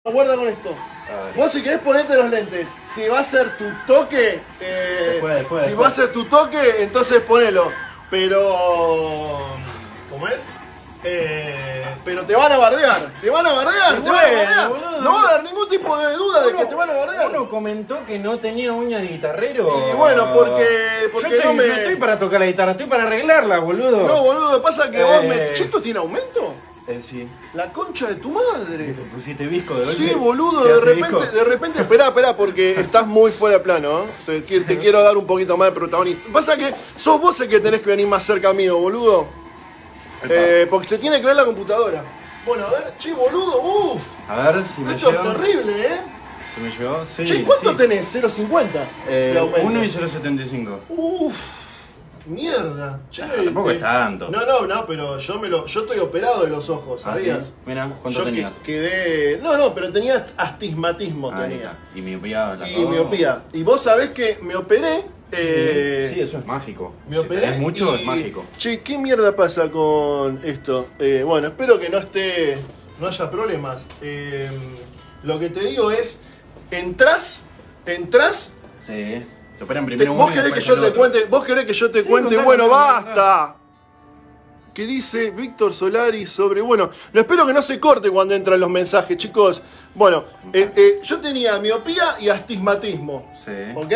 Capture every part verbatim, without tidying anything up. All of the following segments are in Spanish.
Guarda con esto. Vos si querés ponerte los lentes, si va a ser tu toque, eh, después, después, si después. va a ser tu toque, entonces ponelo. Pero, ¿cómo es? Eh, pero te van a bardear, te van a bardear, te bueno, van a bardear. boludo. No va a haber ningún tipo de duda de que te van a bardear. Uno comentó que no tenía uña de guitarrero. Y bueno, porque, porque Yo estoy, no me... no estoy para tocar la guitarra, estoy para arreglarla, boludo. No, boludo, pasa que Eh. vos me... ¿Cheto tiene aumento? Eh, sí. La concha de tu madre. ¿Te pusiste visco de golpe? Sí, boludo, ¿Quedaste de repente, visco? de repente, esperá, esperá, porque estás muy fuera de plano, ¿eh? Te, qui- te quiero dar un poquito más de protagonismo. Pasa que sos vos el que tenés que venir más cerca mío, boludo. Eh, porque se tiene que ver la computadora. Bueno, a ver, che, boludo, uff. A ver si me Esto llegó. es terrible, ¿eh? ¿Se me llegó? Sí. Che, ¿cuánto sí. tenés? ¿cero coma cincuenta? Eh, uno y cero coma setenta y cinco. Uff, mierda. Che, Ah, tampoco eh, es tanto. No, no, no, pero yo me lo, yo estoy operado de los ojos, ¿Ah, ¿sabías? sí? Mira, ¿cuánto Yo que- tenías? quedé. No, no, pero tenía astigmatismo, Ahí tenía. está. Y miopía. la Y dos. miopía. Y vos sabés que me operé. Eh, Sí, eso es mágico. Me Si operé. tenés mucho, y- es mágico. Che, ¿qué mierda pasa con esto? Eh, bueno, espero que no esté. No haya problemas. Eh, lo que te digo es. Entrás. Entrás. Sí. Te operan te- primero vos uno y querés que después yo el te otro. cuente. Vos querés que yo te Sí, cuente. contá, Bueno, contá, contá. basta. ¿Qué dice Víctor Solari sobre...? Bueno, no espero que no se corte cuando entran los mensajes, chicos. Bueno, eh, eh, yo tenía miopía y astigmatismo. Sí. ¿Ok?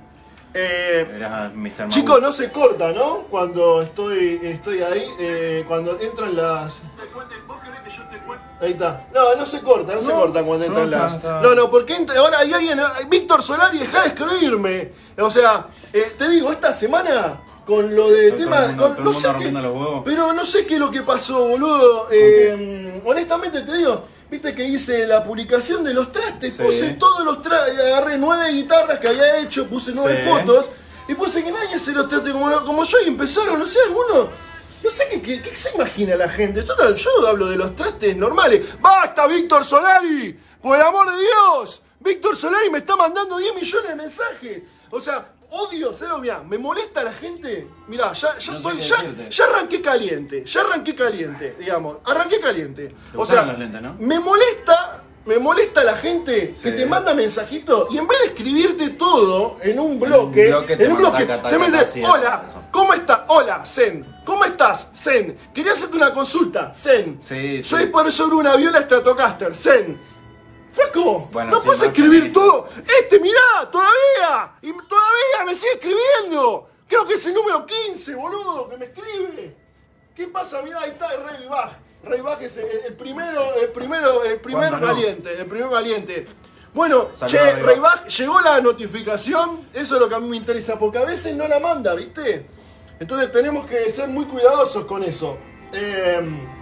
Eh, Eras mister chicos, no se corta, ¿no? Cuando estoy, estoy ahí, eh, cuando entran las... ¿Vos querés que yo te cuente? Ahí está. No, no se corta, no, se No, corta cuando entran no, las... está, está. No, no, porque entra... Ahora hay alguien... Víctor Solari, deja de escribirme. O sea, eh, te digo, esta semana... Con lo de Todo el tema... mundo- con- todo el no mundo sé qué, rompiendo los huevos. pero no sé qué es lo que pasó, boludo. Eh, honestamente te digo, viste que hice la publicación de los trastes, Sí. puse todos los trastes, agarré nueve guitarras que había hecho, puse nueve Sí. fotos y puse que nadie hace los trastes como, como yo y empezaron, no sé, algunos. No sé qué, qué, qué se imagina la gente. Yo, yo hablo de los trastes normales. ¡Basta, Víctor Solari! ¡Por el amor de Dios! Víctor Solari me está mandando diez millones de mensajes. O sea, odio, cero, mirá, me molesta la gente. Mirá, ya, ya No sé estoy, qué ya, decirte. ya arranqué caliente, ya arranqué caliente, digamos, arranqué caliente. Te O sea, gustaron los lentes, ¿no? me molesta, me molesta la gente Sí. que te manda mensajito y en vez de escribirte todo en un bloque, bloque te en un manda bloque, taca, te taca, metes, así, hola, eso. ¿cómo estás? Hola, Zen, ¿cómo estás? Zen, quería hacerte una consulta, Zen. Sí, sí. Soy por sobre una viola Stratocaster, Zen. Flaco, Bueno, no sí, puedes más escribir honesto. todo. Este, mirá, todavía. Y todavía me sigue escribiendo. Creo que es el número quince, boludo, que me escribe. ¿Qué pasa? Mirá, ahí está el Rey Bach. Rey Bach es el, el primero, el primero, el primer ¿Cuándo no? valiente, el primer valiente. Bueno, Saludos che, a Rey Rey Bach. Bach, llegó la notificación. Eso es lo que a mí me interesa, porque a veces no la manda, ¿viste? Entonces tenemos que ser muy cuidadosos con eso. Eh,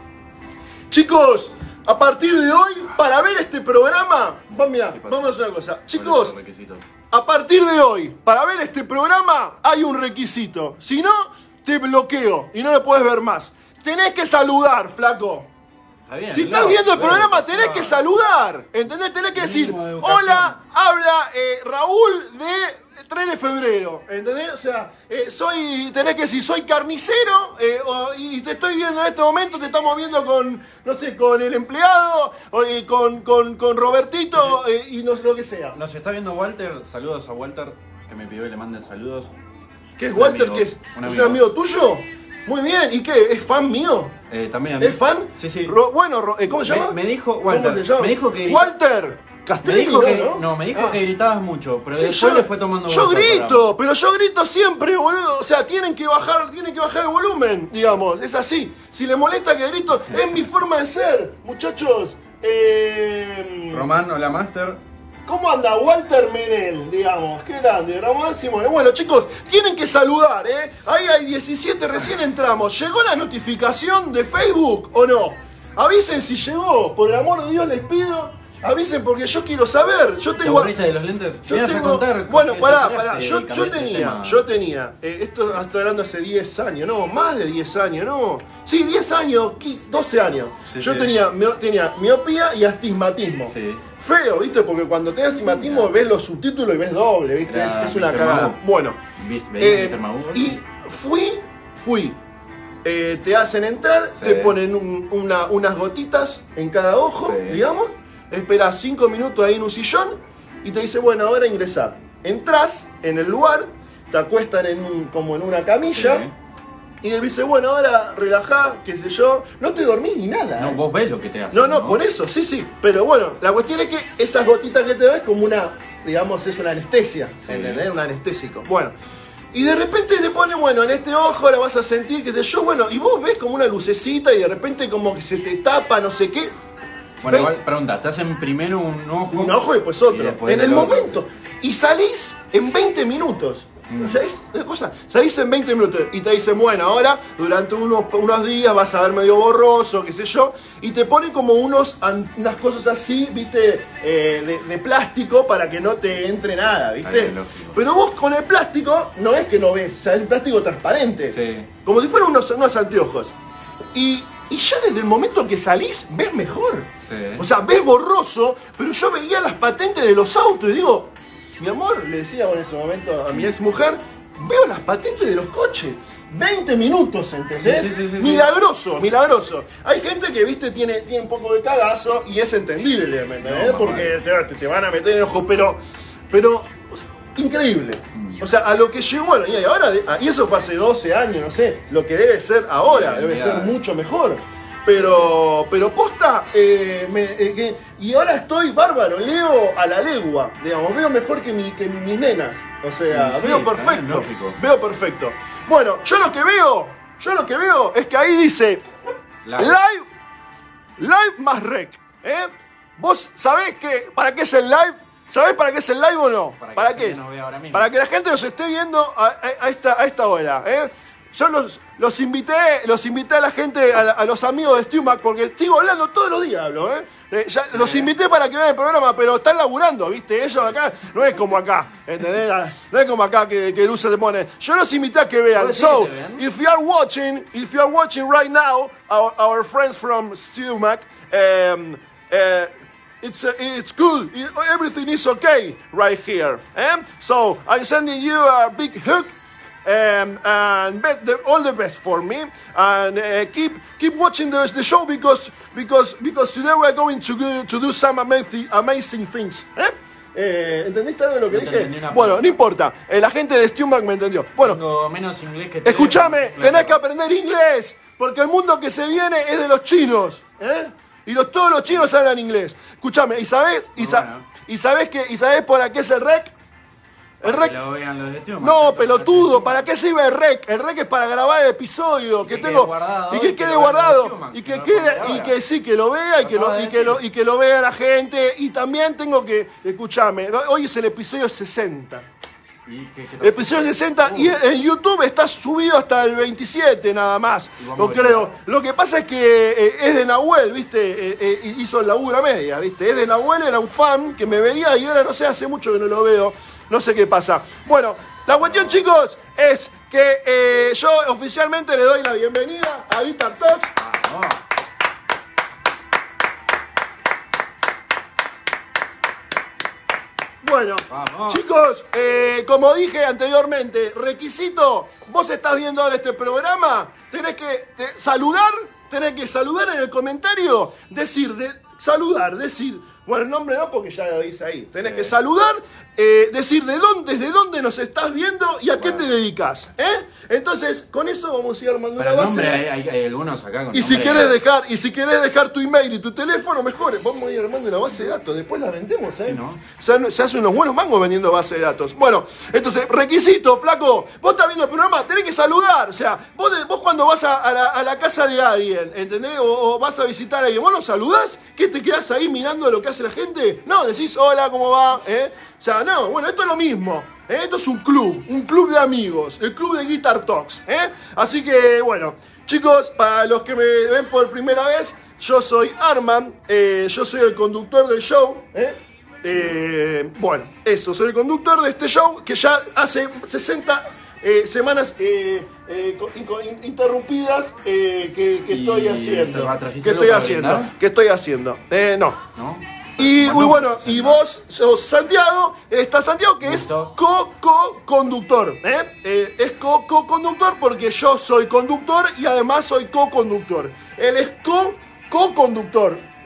chicos, a partir de hoy, para ver este programa, va, mirá, ¿Qué pasa? vamos a hacer una cosa. ¿Cuál Chicos, es el requisito? a partir de hoy, para ver este programa, hay un requisito. Si no, te bloqueo y no lo puedes ver más. Tenés que saludar, flaco. Está bien, Si no, estás viendo el pero programa, educación. tenés que saludar. ¿Entendés? Tenés que decir, Mínimo de educación. hola, habla eh, Raúl de tres de febrero. ¿Entendés? O sea, eh, soy, tenés que decir, soy carnicero eh, o- y te estoy viendo en este momento, te estamos viendo con, no sé, con el empleado, o, eh, con, con, con Robertito eh, y no, lo que sea. Nos está viendo Walter, saludos a Walter, que me pidió que le mande saludos. ¿Qué es Un Walter? amigo, ¿Qué es? un ¿Es amigo. un amigo tuyo? Muy bien. ¿Y qué? ¿Es fan mío? Eh, también a mí. ¿Es fan? Sí, sí. Ro- bueno, Ro- eh, ¿cómo se Me- llama? me dijo- ¿Cómo Walter, se llama? me dijo que- Walter Me Castelli, dijo que, ¿no? no, me dijo Ah. que gritabas mucho, pero Sí, después yo, le fue tomando yo gusto al grito, programa. pero yo grito siempre, boludo. O sea, tienen que bajar, tienen que bajar el volumen, digamos. Es así. Si le molesta que grito, es mi forma de ser, muchachos. Eh, Román, hola Master. ¿Cómo anda Walter Medel, digamos? Qué grande, Ramón Simone. Bueno, chicos, tienen que saludar, ¿eh? Ahí hay diecisiete, recién entramos. ¿Llegó la notificación de Facebook o no? Avisen si llegó, por el amor de Dios les pido. Avisen porque yo quiero saber. Yo ¿Te tengo... aburriste de los lentes? Yo Me ibas tengo- a contar. bueno, que te pará, enteraste pará. y Yo, yo cambiaste de tenía, tema. yo tenía, eh, esto estoy hablando hace diez años, no, más de diez años, no. Sí, diez años, quince, doce años. Sí, yo sí. tenía, mio- tenía miopía y astigmatismo. Sí. Feo, ¿viste? Porque cuando tenés astigmatismo ves los subtítulos y ves doble, ¿viste? Es, Era es una mister cagada. Magoo. Bueno, ¿Viste? ¿Veías eh, mister Magoo? y fui, fui. Eh, te hacen entrar, Sí. te ponen un- una- unas gotitas en cada ojo, Sí. digamos. esperás cinco minutos ahí en un sillón y te dice, bueno, ahora ingresar. Entrás en el lugar, te acuestan en un, como en una camilla. Sí. Y él dice, bueno, ahora relajá, qué sé yo. No te dormís ni nada. No, ¿eh? Vos ves lo que te hace. No, no, ¿no? Por eso, sí, sí. Pero bueno, la cuestión es que esas gotitas que te das es como una, digamos, es una anestesia. Sí. ¿Entendés? Un anestésico. Bueno. Y de repente te pone, bueno, en este ojo la vas a sentir, qué sé yo, bueno, y vos ves como una lucecita y de repente como que se te tapa, no sé qué. Bueno, igual, pregunta, te hacen primero un ojo. Un ojo y después otro. Y después en el otro. momento. Y salís en veinte minutos. ¿Sabés una cosa? Salís en veinte minutos y te dicen, bueno, ahora durante unos, unos días vas a ver medio borroso, qué sé yo, y te ponen como unos, unas cosas así, viste, eh, de, de plástico para que no te entre nada, viste. Ay, pero vos con el plástico no es que no ves, o sea, es plástico transparente, sí. Como si fueran unos, unos anteojos. Y, y ya desde el momento que salís, ves mejor. Sí. O sea, ves borroso, pero yo veía las patentes de los autos y digo, mi amor, le decía en ese momento a mi ex mujer, veo las patentes de los coches. veinte minutos, ¿entendés? Sí, sí, sí, sí, milagroso, sí. milagroso. Hay gente que, viste, tiene, tiene un poco de cagazo y es entendible, ¿entendés? No, porque te, te van a meter en el ojo, pero, pero o sea, increíble. O sea, a lo que llegó, bueno, y ahora, y eso fue hace doce años, no sé, lo que debe ser ahora, debe ser mucho mejor. Pero, pero posta, eh, me, eh, que, y ahora estoy bárbaro, leo a la legua, digamos, veo mejor que, mi, que mis nenas, o sea, sí, veo perfecto, veo perfecto. Bueno, yo lo que veo, yo lo que veo es que ahí dice, live, live, live más rec, ¿eh? ¿Vos sabés que, para qué es el live? ¿Sabés para qué es el live o no? Para, ¿Para que qué? No vea ahora mismo. Para que la gente nos esté viendo a, a, a, esta, a esta hora, ¿eh? Yo los, los invité, los invité a la gente, a, a los amigos de StewMac, porque sigo hablando todos los días, hablo, ¿eh? eh ya, sí. Los invité para que vean el programa, pero están laburando, ¿viste? Ellos acá, no es como acá, ¿entendés? No es como acá que, que Luce te pone. Yo los invité a que vean. So, if you are watching, if you are watching right now, our, our friends from StewMac, um, uh, It's, uh, it's good, it, everything is okay right here. Eh? So, I'm sending you a big hug. Um, and bet the, all the best for me, and uh, keep keep watching the, the show because because because today we're going to go, to do some amazing amazing things. ¿Eh? Eh, ¿Entendiste algo de lo que no dije? Bueno, no importa. Eh, la gente de StewMac me entendió. Bueno, tengo menos inglés que te escúchame, tenés que aprender inglés porque el mundo que se viene es de los chinos, ¿eh? Y los, todos los chinos hablan inglés. Escúchame, ¿y sabés? Y, sa bueno. ¿Y sabés que y sabés por qué es el rec? El rec... Que lo vean los de StewMac, no, pelotudo, ¿para qué sirve el rec? El rec es para grabar el episodio que, que tengo guardado, y que, y que quede guardado y que no quede y que sí que lo vea y que lo, y que lo y que lo vea la gente y también tengo que escucharme. Hoy es el episodio sesenta. ¿Y qué, qué el episodio sesenta uh. y en YouTube está subido hasta el veintisiete nada más. Lo creo. Lo que pasa es que eh, es de Nahuel, ¿viste? Eh, eh, hizo el laburo a media, ¿viste? Es de Nahuel, era un fan que me veía y ahora no sé, hace mucho que no lo veo. No sé qué pasa. Bueno, la cuestión, chicos, es que eh, yo oficialmente le doy la bienvenida a Guitar Talks. Ah, no. Bueno, vamos. Chicos, eh, como dije anteriormente, requisito, vos estás viendo ahora este programa, tenés que te, saludar, tenés que saludar en el comentario, decir, de, saludar, decir, bueno, el nombre no porque ya lo dice ahí, tenés sí. que saludar, eh, decir de dónde, desde dónde nos estás viendo y a bueno. qué te dedicas, ¿eh? Entonces, con eso vamos a ir armando Pero una el base. Nombre, hay, hay, hay algunos acá con y si querés de... dejar Y si querés dejar tu email y tu teléfono, mejor, vamos a ir armando una base de datos, después la vendemos, ¿eh? Sí, ¿no? Se, se hace unos buenos mangos vendiendo base de datos. Bueno, entonces, requisito, flaco, vos estás viendo el programa, tenés que saludar, o sea, vos, vos cuando vas a, a, la, a la casa de alguien, ¿entendés? O, o vas a visitar a alguien, vos no saludás, ¿qué te quedás ahí mirando lo que hace la gente? No, decís, hola, ¿cómo va? ¿Eh? O sea, no, bueno, esto es lo mismo. ¿eh? Esto es un club, un club de amigos, el club de Guitar Talks. ¿eh? Así que, bueno, chicos, para los que me ven por primera vez, yo soy Arman, eh, yo soy el conductor del show. ¿eh? Eh, bueno, eso, soy el conductor de este show que ya hace sesenta eh, semanas eh, eh, interrumpidas eh, que, que estoy haciendo. ¿Qué estoy haciendo? ¿Qué estoy haciendo? Eh, no. ¿No? Y muy bueno, y vos sos Santiago, está Santiago que es co-co-conductor, ¿eh? Eh, es co-co-conductor porque yo soy conductor y además soy co-conductor. Él es co-co-conductor.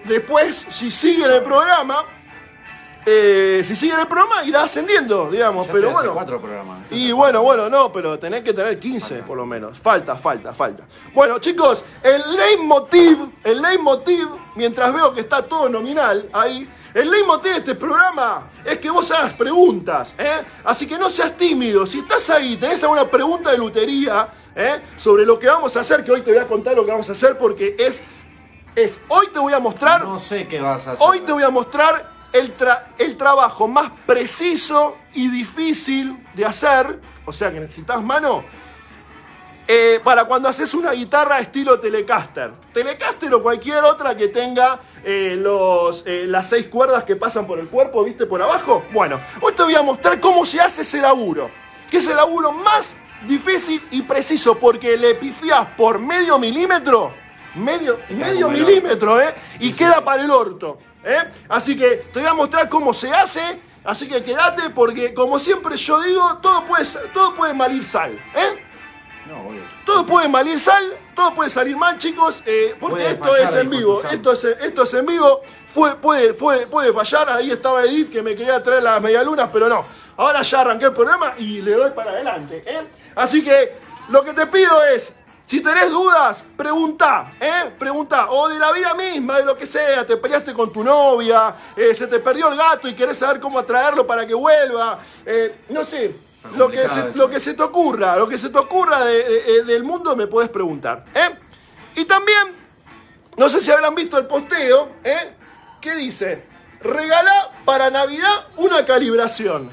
después, si sigue en el programa, eh, si sigue en el programa, irá ascendiendo, digamos. Ya pero te hace bueno. cuatro programas. Y bueno, bueno, no, pero tenés que tener quince por lo menos. Falta, falta, falta. Bueno, chicos, el leitmotiv, el leitmotiv, mientras veo que está todo nominal ahí, el leitmotiv de este programa es que vos hagas preguntas, ¿eh? Así que no seas tímido. Si estás ahí, tenés alguna pregunta de lutería, ¿eh? Sobre lo que vamos a hacer, que hoy te voy a contar lo que vamos a hacer porque es, es hoy te voy a mostrar, No sé qué vas a hacer. hoy te voy a mostrar el, tra- el trabajo más preciso y difícil de hacer, o sea que necesitas mano, eh, para cuando haces una guitarra estilo Telecaster. Telecaster o cualquier otra que tenga eh, los, eh, las seis cuerdas que pasan por el cuerpo, ¿viste? Por abajo. Bueno, hoy te voy a mostrar cómo se hace ese laburo, que es el laburo más difícil y preciso, porque le pifiás por medio milímetro, medio, medio milímetro, ¿eh? Y sí, queda sí. para el orto, ¿eh? Así que te voy a mostrar cómo se hace, así que quédate, porque como siempre yo digo, todo puede, todo puede malir sal, ¿eh? No, obvio. Todo puede malir sal, todo puede salir mal, chicos, eh, porque Puede esto fallar, es en vivo, esto es, esto es en vivo, fue, puede, puede, puede fallar, ahí estaba Edith que me quería traer las medialunas, pero no, ahora ya arranqué el programa y le doy para adelante, ¿eh? Así que lo que te pido es, si tenés dudas, preguntá, ¿eh? Preguntá, o de la vida misma, de lo que sea, te peleaste con tu novia, eh, se te perdió el gato y querés saber cómo atraerlo para que vuelva, eh, no sé. Lo que, se, lo que se te ocurra, lo que se te ocurra de, de, del mundo me podés preguntar, ¿eh? Y también, no sé si habrán visto el posteo, ¿eh? Que dice, regalá para Navidad una calibración.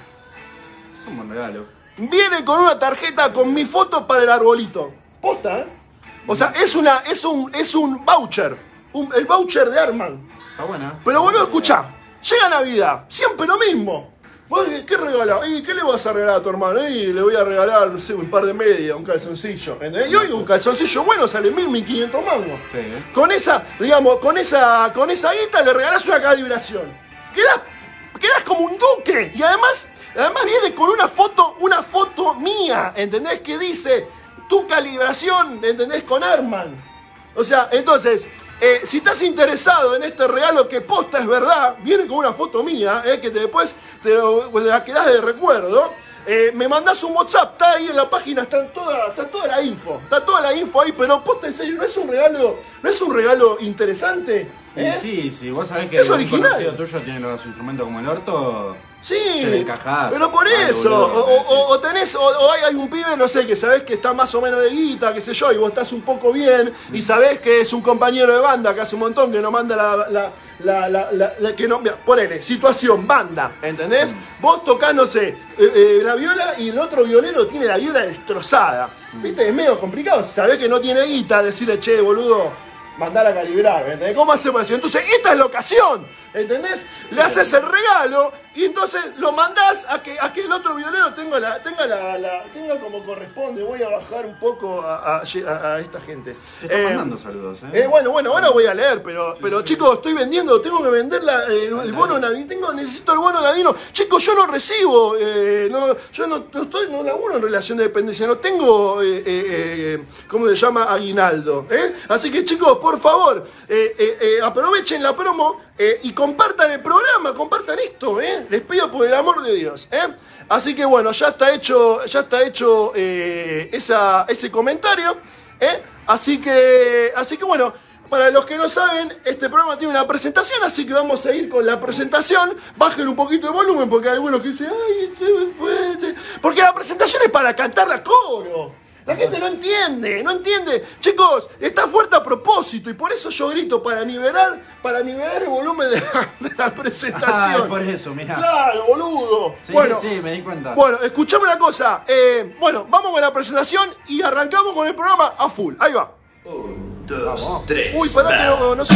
Es un buen regalo. Viene con una tarjeta con mi foto para el arbolito. Posta, ¿eh? O sea, es, una, es, un, es un voucher, un, el voucher de Arman. Está buena. Pero boludo, escuchá, llega Navidad, siempre lo mismo. ¿Vos qué regalás? ¿Y qué le vas a regalar a tu hermano? Y le voy a regalar, no sé, un par de medias, un calzoncillo. ¿Entendés? Y hoy un calzoncillo bueno sale mil, mil quinientos mangos. Sí. Con esa, digamos, con esa, con esa guita le regalás una calibración. Quedás, quedás como un duque. Y además, además viene con una foto, una foto mía, ¿entendés? Que dice, tu calibración, ¿entendés? Con Arman. O sea, entonces... Eh, si estás interesado en este regalo que posta es verdad, viene con una foto mía, eh, que te, después te, lo, te la quedás de recuerdo, eh, me mandás un WhatsApp, está ahí en la página, está toda, está toda la info, está toda la info ahí, pero posta en serio, ¿no es un regalo, no es un regalo interesante? ¿Eh? Y sí, sí, vos sabés que es un original. conocido tuyo tiene los instrumentos como el orto. Sí, se le encajás. pero por Ay, eso, boludo, o, o, o tenés, o, o hay, hay un pibe, no sé, que sabés que está más o menos de guita, qué sé yo, y vos estás un poco bien, y sabés que es un compañero de banda que hace un montón que no manda la, la, la, la, la, la que no, mira, ponele, situación, banda, ¿entendés? Mm. Vos tocás, no sé, eh, eh, la viola y el otro violero tiene la viola destrozada, mm. ¿viste? Es medio complicado, sabés que no tiene guita, decirle, che, boludo, mandala a calibrar, ¿entendés? ¿Cómo hacemos eso? Entonces, esta es la ocasión, ¿entendés? Le haces el regalo y entonces lo mandás a que, a que el otro violero tenga la, tenga la, la tenga como corresponde. Voy a bajar un poco a, a, a, a esta gente. Te está eh, mandando saludos, ¿eh? eh. Bueno, bueno, ahora voy a leer, pero, sí, pero sí, chicos, estoy vendiendo, tengo que vender la, el, el bono navideño, tengo, necesito el bono navideño. Chicos, yo no recibo, eh, no, yo no, no estoy, no laburo en relación de dependencia, no tengo, eh, eh, eh, ¿cómo se llama? Aguinaldo, ¿eh? Así que chicos, por favor, eh, eh, eh, aprovechen la promo eh, y compartan el programa, compartan esto, ¿eh? Les pido por el amor de Dios, ¿eh? Así que bueno, ya está hecho, ya está hecho eh, esa, ese comentario, ¿eh? Así que, así que bueno, para los que no saben, este programa tiene una presentación, así que vamos a ir con la presentación. Bajen un poquito de volumen porque hay algunos que dicen, ay, este es fuerte. Porque la presentación es para cantar la coro. La gente no entiende, no entiende. Chicos, está fuerte a propósito y por eso yo grito para nivelar, para nivelar el volumen de la, de la presentación. Ah, por eso, mirá. Claro, boludo. Sí, bueno, sí, me di cuenta. Bueno, escuchame una cosa. Eh, bueno, vamos con la presentación y arrancamos con el programa a full. Ahí va. Un, dos, vamos. Tres. Uy, pará que no, no sé.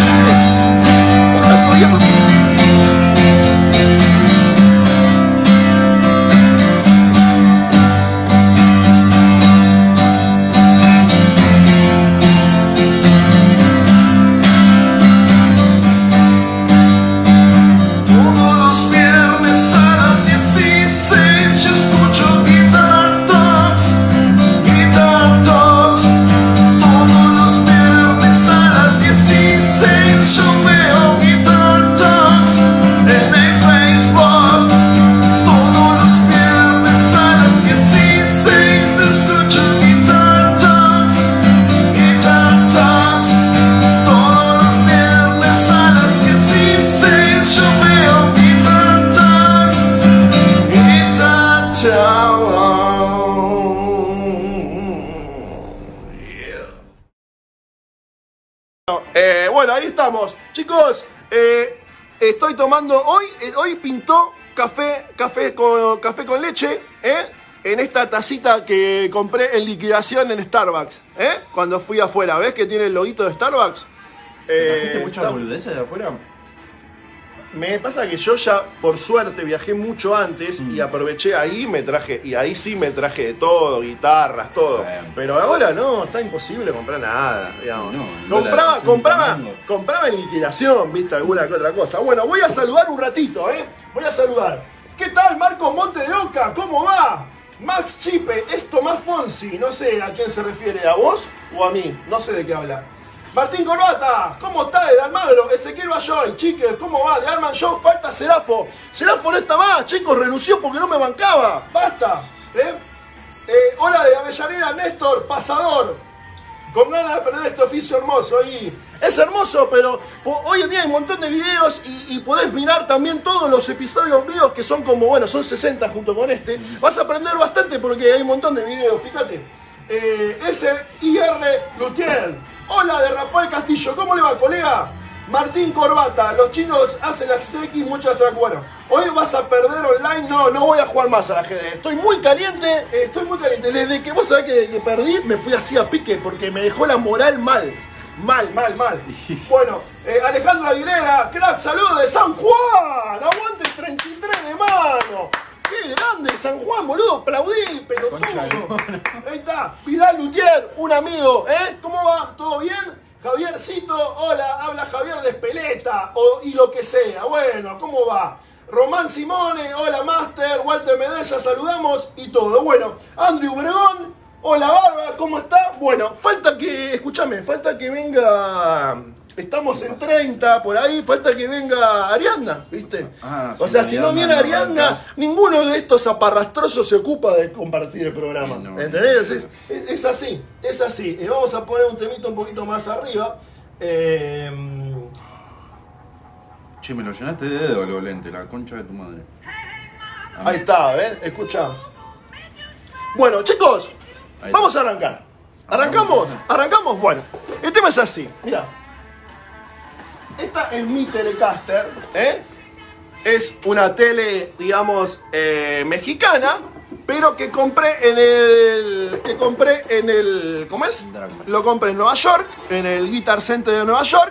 Yo veo eh, bueno, ahí estamos. Chicos, eh, estoy tomando hoy, eh, hoy pintó café, café con, café con leche, ¿eh? En esta tacita que compré en liquidación en Starbucks, ¿eh? Cuando fui afuera, ¿ves que tiene el loguito de Starbucks? ¿Te trajiste Eh, muchas está- boludeces de afuera? Me pasa que yo ya, por suerte, viajé mucho antes y aproveché ahí y me traje, y ahí sí me traje de todo, guitarras, todo. Bien. Pero ahora no, está imposible comprar nada, digamos. No, el compraba, dólar sesenta compraba, mangos. compraba en liquidación, viste, alguna que otra cosa. Bueno, voy a saludar un ratito, ¿eh? Voy a saludar. ¿Qué tal, Marco Monte de Oca? ¿Cómo va? Max Chipe, es Tomás Fonsi, no sé a quién se refiere, ¿a vos o a mí? No sé de qué habla. Martín Corbata, ¿cómo está de Almagro? Ezequiel Bayoy, chiques, ¿cómo va? De Arman Show falta Serafo. Serafo no está más, chicos, renunció porque no me bancaba. Basta. ¿eh? Eh, hola de Avellaneda, Néstor, pasador. Con ganas de perder este oficio hermoso. Y es hermoso, pero hoy en día hay un montón de videos y, y podés mirar también todos los episodios míos que son como, bueno, son sesenta junto con este. Vas a aprender bastante porque hay un montón de videos, fíjate. Eh, S I R Lutier. Hola de Rafael Castillo, ¿cómo le va, colega? Martín Corbata, los chinos hacen las X, muchas gracias. Bueno, hoy vas a perder online, no, no voy a jugar más al ajedrez. Estoy muy caliente, eh, estoy muy caliente. Desde que vos sabés que, que perdí, me fui así a pique porque me dejó la moral mal. Mal, mal, mal. Bueno, eh, Alejandro Aguilera, crack, saludos de San Juan. Aguante el treinta y tres de mano. ¡Qué grande San Juan, boludo! Aplaudí, pelotudo. Ahí está. Vidal Lutier, un amigo, ¿eh? ¿Cómo va? ¿Todo bien? Javiercito, hola, habla Javier de Espeleta, o, y lo que sea. Bueno, ¿cómo va? Román Simone, hola Master, Walter Medel, ya saludamos y todo. Bueno, Andrew Obregón, hola Barba, ¿cómo está? Bueno, falta que, escúchame, falta que venga... Estamos en treinta, por ahí, falta que venga Ariadna, ¿viste? Ah, o sí, sea, si no Ariadna viene no Ariadna, arrancás. ninguno de estos aparrastrosos se ocupa de compartir el programa. Sí, no. ¿Entendés? Es, es- es así, es así. Eh, vamos a poner un temito un poquito más arriba. Eh, Che, me lo llenaste de dedo el volente, la concha de tu madre. ahí está, ¿ves? Escucha. Bueno, chicos, Ahí vamos está. a arrancar. ¿Arrancamos? ¿Arrancamos? Bueno, el tema es así, mira. Esta es mi Telecaster, ¿eh? Es una tele, digamos, eh, mexicana, pero que compré en el... que compré en el... ¿cómo es? Lo compré en Nueva York, en el Guitar Center de Nueva York.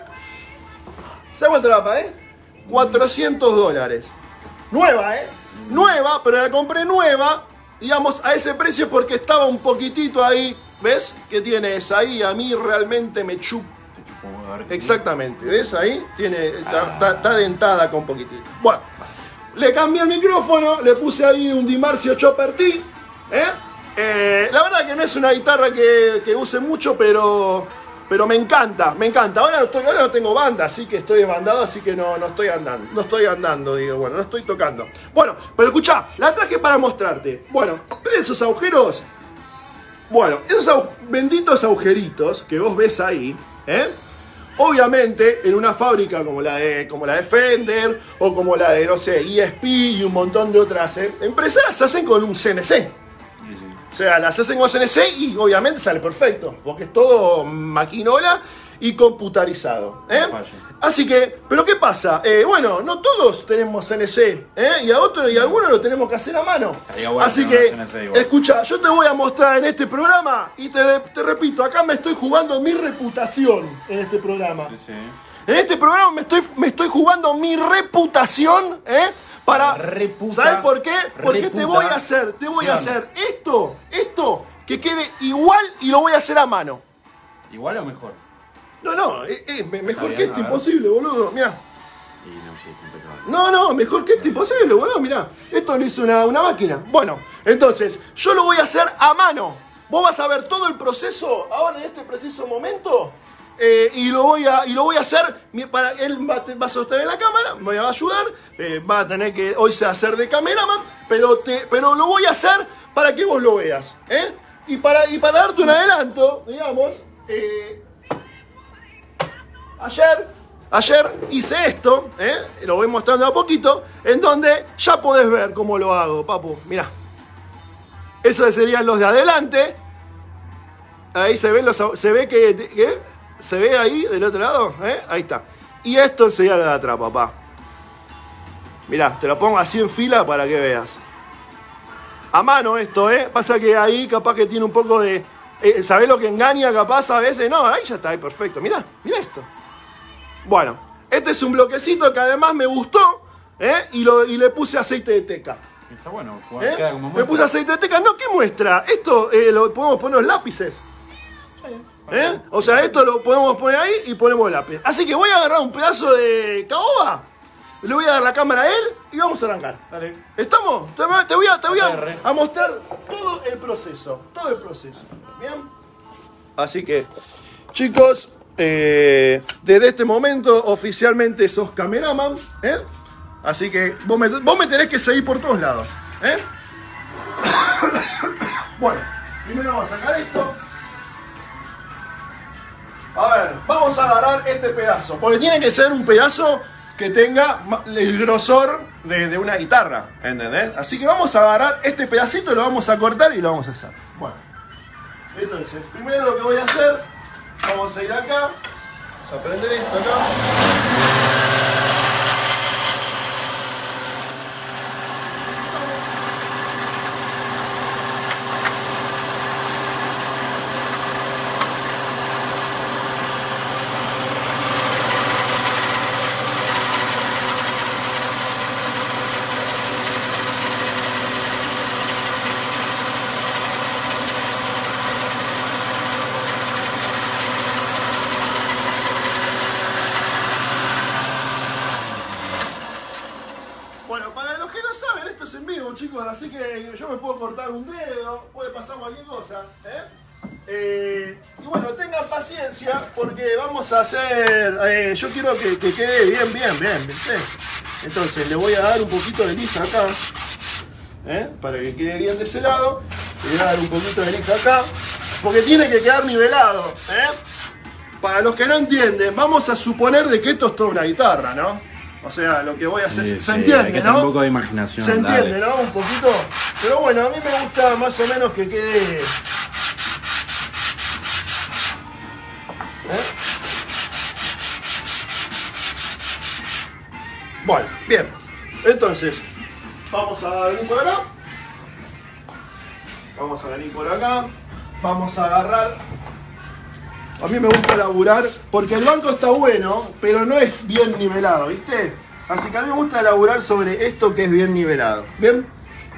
¿Sabes cuánto la pagué? cuatrocientos dólares. Nueva, ¿eh? Nueva, pero la compré nueva, digamos, a ese precio porque estaba un poquitito ahí. ¿Ves? ¿Qué tiene esa ahí? A mí realmente me chupa. Exactamente, ¿ves ahí? Tiene, está, está- está dentada con poquitito. Bueno, le cambié el micrófono, le puse ahí un Di Marzio Chopper T, ¿eh? Eh, la verdad que no es una guitarra que, que use mucho, pero, pero me encanta, me encanta. Ahora no, estoy, ahora no tengo banda, así que estoy desbandado, así que no, no estoy andando, no estoy andando, digo, bueno, no estoy tocando. Bueno, pero escuchá, la traje para mostrarte. Bueno, ¿ves esos agujeros? Bueno, esos agu- benditos agujeritos que vos ves ahí, ¿eh? Obviamente, en una fábrica como la de, como la de Fender o como la de, no sé, E S P y un montón de otras eh, empresas, las hacen con un C N C. Sí, sí. O sea, las hacen con C N C y obviamente sale perfecto, porque es todo maquinola y computarizado, ¿eh? No falla. Así que, ¿pero qué pasa? Eh, bueno, no todos tenemos C N C, ¿eh? Y a otros y a algunos lo tenemos que hacer a mano. Estaría bueno Así tener que, una C N C igual. escucha, yo te voy a mostrar en este programa y te, te repito, acá me estoy jugando mi reputación en este programa. Sí, sí. En este programa me estoy, me estoy jugando mi reputación, ¿eh? Para, Reputa- ¿sabes por qué? Porque te reputa- voy a hacer, te voy a ción. hacer esto, esto, que quede igual y lo voy a hacer a mano. ¿Igual o mejor? No, no, eh, eh, me- mejor bien, que esto a ver. imposible, boludo, mirá. Y no, sí, es impecable. No, no, mejor que esto imposible, boludo, mirá. Esto lo hizo una, una máquina. Bueno, entonces, yo lo voy a hacer a mano. Vos vas a ver todo el proceso ahora en este preciso momento. eh, y, lo voy a, y lo voy a hacer, mi- para, él va, a te- va a sostener la cámara, me va a ayudar, eh, va a tener que hoy se va a hacer de cameraman, pero, te, pero lo voy a hacer para que vos lo veas. ¿eh? Y, para, y para darte un adelanto, digamos, eh, ayer, ayer hice esto, ¿eh? Lo voy mostrando a poquito, en donde ya podés ver cómo lo hago, papu, mirá. Esos serían los de adelante. Ahí se, ven los, se ve que, que ¿Se ve ahí del otro lado? ¿Eh? Ahí está. Y esto sería lo de atrás, papá. Mirá, te lo pongo así en fila para que veas. A mano esto, ¿eh? Pasa que ahí capaz que tiene un poco de... Eh, ¿Sabés lo que engaña capaz a veces? No, ahí ya está, ahí perfecto. Mirá, mirá esto. Bueno, este es un bloquecito que además me gustó, ¿eh? Y, lo, y le puse aceite de teca. Está bueno, ¿Eh? queda como Le muestra. puse aceite de teca. No, ¿qué muestra? Esto eh, lo podemos poner los lápices. ¿Eh? O sea, esto lo podemos poner ahí y ponemos el lápiz. Así que voy a agarrar un pedazo de caoba, le voy a dar la cámara a él y vamos a arrancar. Dale. ¿Estamos? Te voy a, te voy a, te voy a, Agarre. a mostrar todo el proceso. Todo el proceso. ¿Bien? Así que, chicos, eh, desde este momento oficialmente sos cameraman. ¿Eh? Así que vos me, vos me tenés que seguir por todos lados. ¿Eh? Bueno, primero vamos a sacar esto. A ver, vamos a agarrar este pedazo, porque tiene que ser un pedazo que tenga el grosor de, de una guitarra, ¿entendés? Así que vamos a agarrar este pedacito, lo vamos a cortar y lo vamos a hacer. Bueno, entonces, primero lo que voy a hacer, vamos a ir acá, vamos a prender esto acá. Bueno, para los que no saben, esto es en vivo, chicos, así que yo me puedo cortar un dedo, puede pasar cualquier cosa, ¿eh? Eh, y bueno, tengan paciencia porque vamos a hacer, eh, yo quiero que, que quede bien, bien, bien, ¿viste? Entonces le voy a dar un poquito de lija acá, ¿eh? Para que quede bien de ese lado, le voy a dar un poquito de lija acá, porque tiene que quedar nivelado, ¿eh? Para los que no entienden, vamos a suponer de que esto es toda una guitarra, ¿no? O sea, lo que voy a hacer, Sí, se sí, entiende, hay que ¿no? tener un poco de imaginación. Se entiende, dale. ¿no? Un poquito. Pero bueno, a mí me gusta más o menos que quede... ¿Eh? Bueno, bien. Entonces, vamos a venir por acá. Vamos a venir por acá. Vamos a agarrar... A mí me gusta laburar porque el banco está bueno, pero no es bien nivelado, ¿viste? Así que a mí me gusta laburar sobre esto que es bien nivelado. ¿Bien?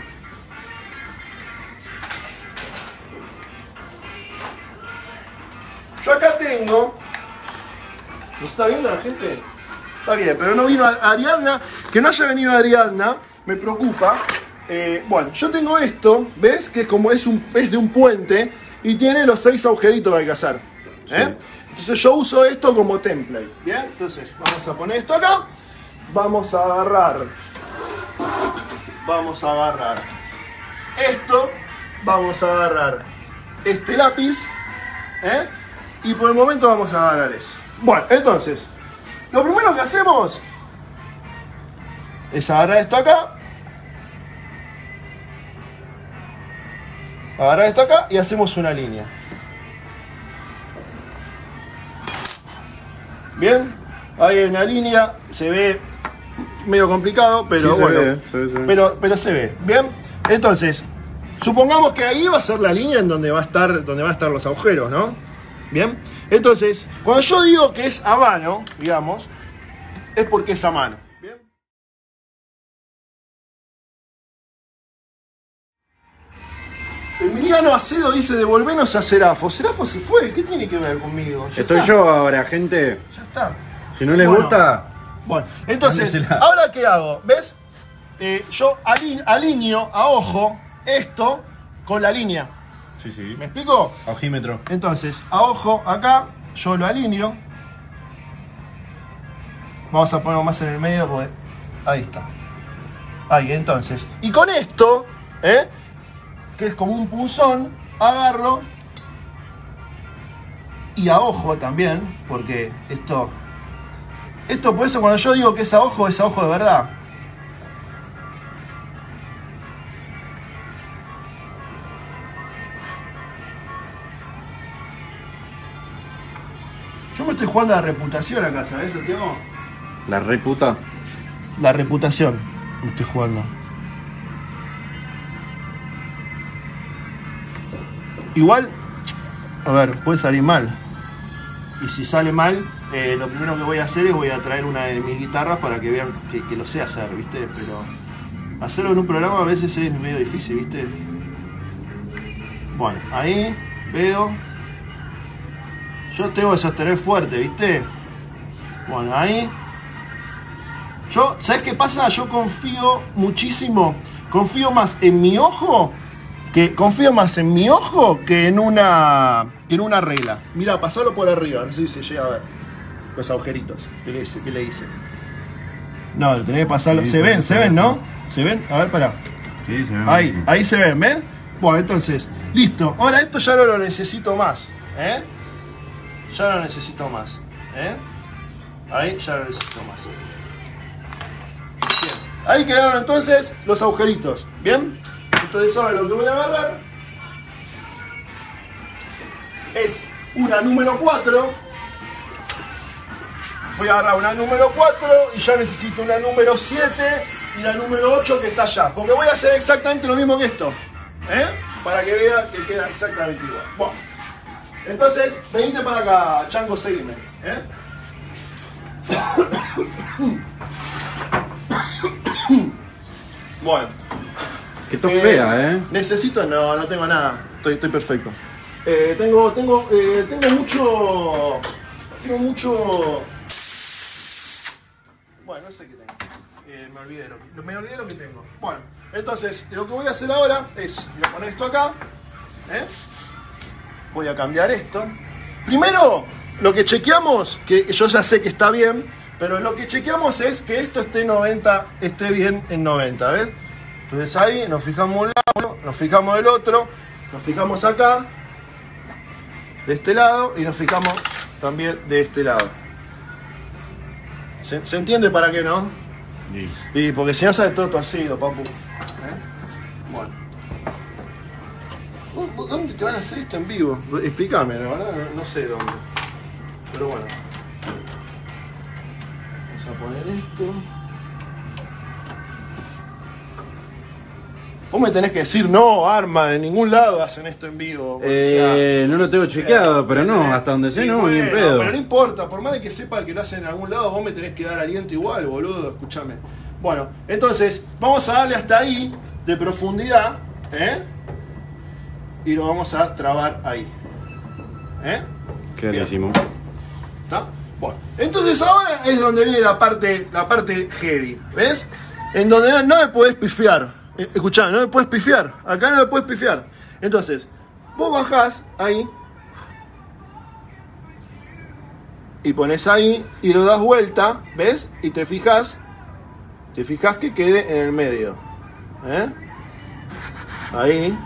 Yo acá tengo... ¿Nos está viendo la gente? Está bien, pero no vino Ariadna. Que no haya venido Ariadna me preocupa. Eh, bueno, yo tengo esto, ¿ves? Que como es, un, es de un puente y tiene los seis agujeritos que hay que hacer. ¿Eh? Sí. Entonces yo uso esto como template. ¿Bien? Entonces vamos a poner esto acá. Vamos a agarrar. Vamos a agarrar esto. Vamos a agarrar este lápiz. ¿Eh? Y por el momento vamos a agarrar eso. Bueno, entonces, lo primero que hacemos es agarrar esto acá. Agarrar esto acá y hacemos una línea. Bien, ahí hay una línea, se ve medio complicado, pero Sí, bueno, se ve, se ve, se ve. Pero, pero se ve. Bien, entonces, supongamos que ahí va a ser la línea en donde va a estar, donde va a estar los agujeros, ¿no? Bien, entonces, cuando yo digo que es a mano, digamos, es porque es a mano. Bien. Emiliano Acedo dice, devolvenos a Serafo. Serafo se fue, ¿qué tiene que ver conmigo? Ya Estoy está. yo ahora, gente. Ya está. Si no les Bueno. gusta, Bueno, entonces, Mándesela. ¿ahora qué hago? ¿Ves? Eh, yo ali- alineo a ojo esto con la línea. sí, sí. ¿Me explico? Ojímetro. Entonces, a ojo acá, yo lo alineo. Vamos a ponerlo más en el medio porque... Ahí está. Ahí, entonces. Y con esto, ¿eh? Que es como un punzón, agarro y a ojo también, porque esto... Esto por eso cuando yo digo que es a ojo, es a ojo de verdad. estoy jugando a la reputación acá, ¿sabes, Santiago? La reputa. La reputación. Estoy jugando. Igual, a ver, puede salir mal. Y si sale mal, eh, lo primero que voy a hacer es voy a traer una de mis guitarras para que vean que, que lo sé hacer, ¿viste? Pero hacerlo en un programa a veces es medio difícil, ¿viste? Bueno, ahí veo. Yo tengo que sostener fuerte, ¿viste? Bueno, ahí. Yo, ¿sabes qué pasa? Yo confío muchísimo. Confío más en mi ojo. Que confío más en mi ojo que en una. que en una regla. Mira, pasalo por arriba. No sé si se llega a ver. Los agujeritos. ¿Qué le hice? ¿Qué le hice? No, lo tenés que pasarlo. Sí, se sí, ven, sí, se sí. ven, ¿no? ¿Se ven? A ver, pará. Sí, se ve. Ahí, ahí se ven, ¿ven? Bueno, entonces, listo. Ahora esto ya no lo necesito más. ¿Eh? Ya no lo necesito más. ¿Eh? Ahí ya lo necesito más. Bien. Ahí quedaron entonces los agujeritos. ¿Bien? Entonces ahora lo que voy a agarrar es una número cuatro. Voy a agarrar una número cuatro y ya necesito una número siete y la número ocho que está allá. Porque voy a hacer exactamente lo mismo que esto. ¿Eh? Para que vean que queda exactamente igual. Bueno. Entonces, venite para acá, Chango, seguime. ¿Eh? Bueno. Que tos fea, ¿eh? Necesito, no, no tengo nada. Estoy, estoy perfecto. Eh, tengo, tengo, eh, tengo mucho, tengo mucho. Bueno, no sé qué tengo. Eh, me olvidé lo que, me olvidé lo que tengo. Bueno, entonces lo que voy a hacer ahora es, voy a poner esto acá. ¿Eh? Voy a cambiar esto. Primero, lo que chequeamos, que yo ya sé que está bien, pero lo que chequeamos es que esto esté noventa, esté bien en noventa, ¿ves? Entonces ahí nos fijamos un lado, nos fijamos del otro, nos fijamos acá, de este lado, y nos fijamos también de este lado. ¿Se, ¿se entiende para qué, no? Sí. Y porque si no sale todo torcido, papu. ¿Eh? Bueno. ¿Dónde te van a hacer esto en vivo? Explícame, la verdad no, no sé dónde. Pero bueno. Vamos a poner esto. Vos me tenés que decir, no, Arma, en ningún lado hacen esto en vivo. Eh, O sea, no lo tengo chequeado, pero no, hasta donde sé, sí, no, bueno, ni en pedo. Pero no importa, por más de que sepa que lo hacen en algún lado, vos me tenés que dar aliento igual, boludo, escúchame. Bueno, entonces, vamos a darle hasta ahí, de profundidad, ¿eh? Y lo vamos a trabar ahí. ¿Eh? Clarísimo. ¿Está? Bueno, entonces ahora es donde viene la parte, la parte heavy, ¿ves? En donde no, no me podés pifiar. Eh, Escuchá, no me podés pifiar. Acá no me podés pifiar. Entonces, vos bajás ahí y pones ahí y lo das vuelta, ¿ves? Y te fijas, te fijas que quede en el medio. ¿Eh? Ahí.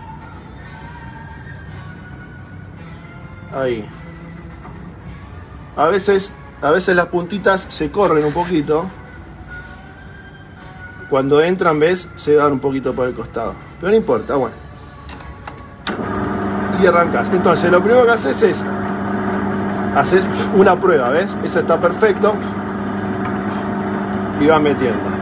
Ahí. A veces, a veces las puntitas se corren un poquito. Cuando entran, ves, se dan un poquito por el costado. Pero no importa, bueno. Y arrancas. Entonces, lo primero que haces es haces una prueba, ¿ves? Esa está perfecto. Y vas metiendo.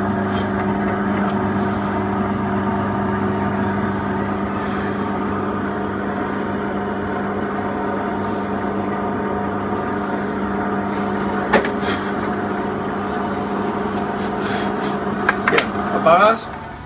Apagás.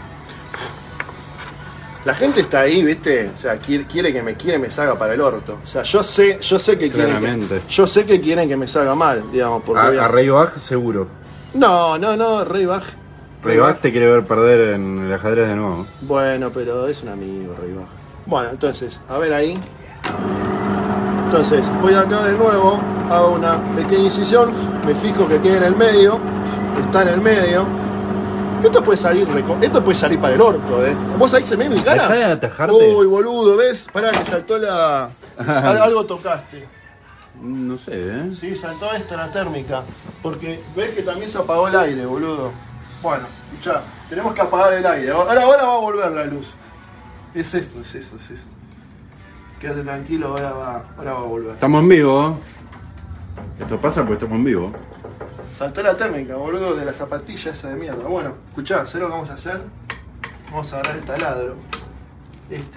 La gente está ahí, ¿viste? O sea, quiere, quiere que me quiere me salga para el orto. O sea, yo sé, yo sé que quieren Claramente. que, yo sé que quieren que me salga mal, digamos, porque voy A, a- a Rey Baj seguro. No, no, no, Rey Baj. Rey Baj te quiere ver perder en el ajedrez de nuevo. Bueno, pero es un amigo, Rey Baj. Bueno, entonces, a ver ahí. Entonces, voy acá de nuevo, hago una pequeña incisión, me fijo que quede en el medio, está en el medio. Esto puede salir reco- esto puede salir para el orto, ¿eh? ¿Vos ahí se me ve mi cara? Dejá de atajarte. Uy, boludo, ¿ves? Pará que saltó la... Al- algo tocaste. No sé, ¿eh? Sí, saltó esto, la térmica. Porque ves que también se apagó el aire, boludo. Bueno, escuchá, tenemos que apagar el aire. Ahora, ahora va a volver la luz. Es esto, es esto, es esto. Quédate tranquilo, ahora va, ahora va a volver. Estamos en vivo. Esto pasa porque estamos en vivo. Saltó la térmica, boludo, de la zapatilla esa de mierda. Bueno, escuchá, ¿sabés lo que vamos a hacer? Vamos a agarrar el taladro. Este.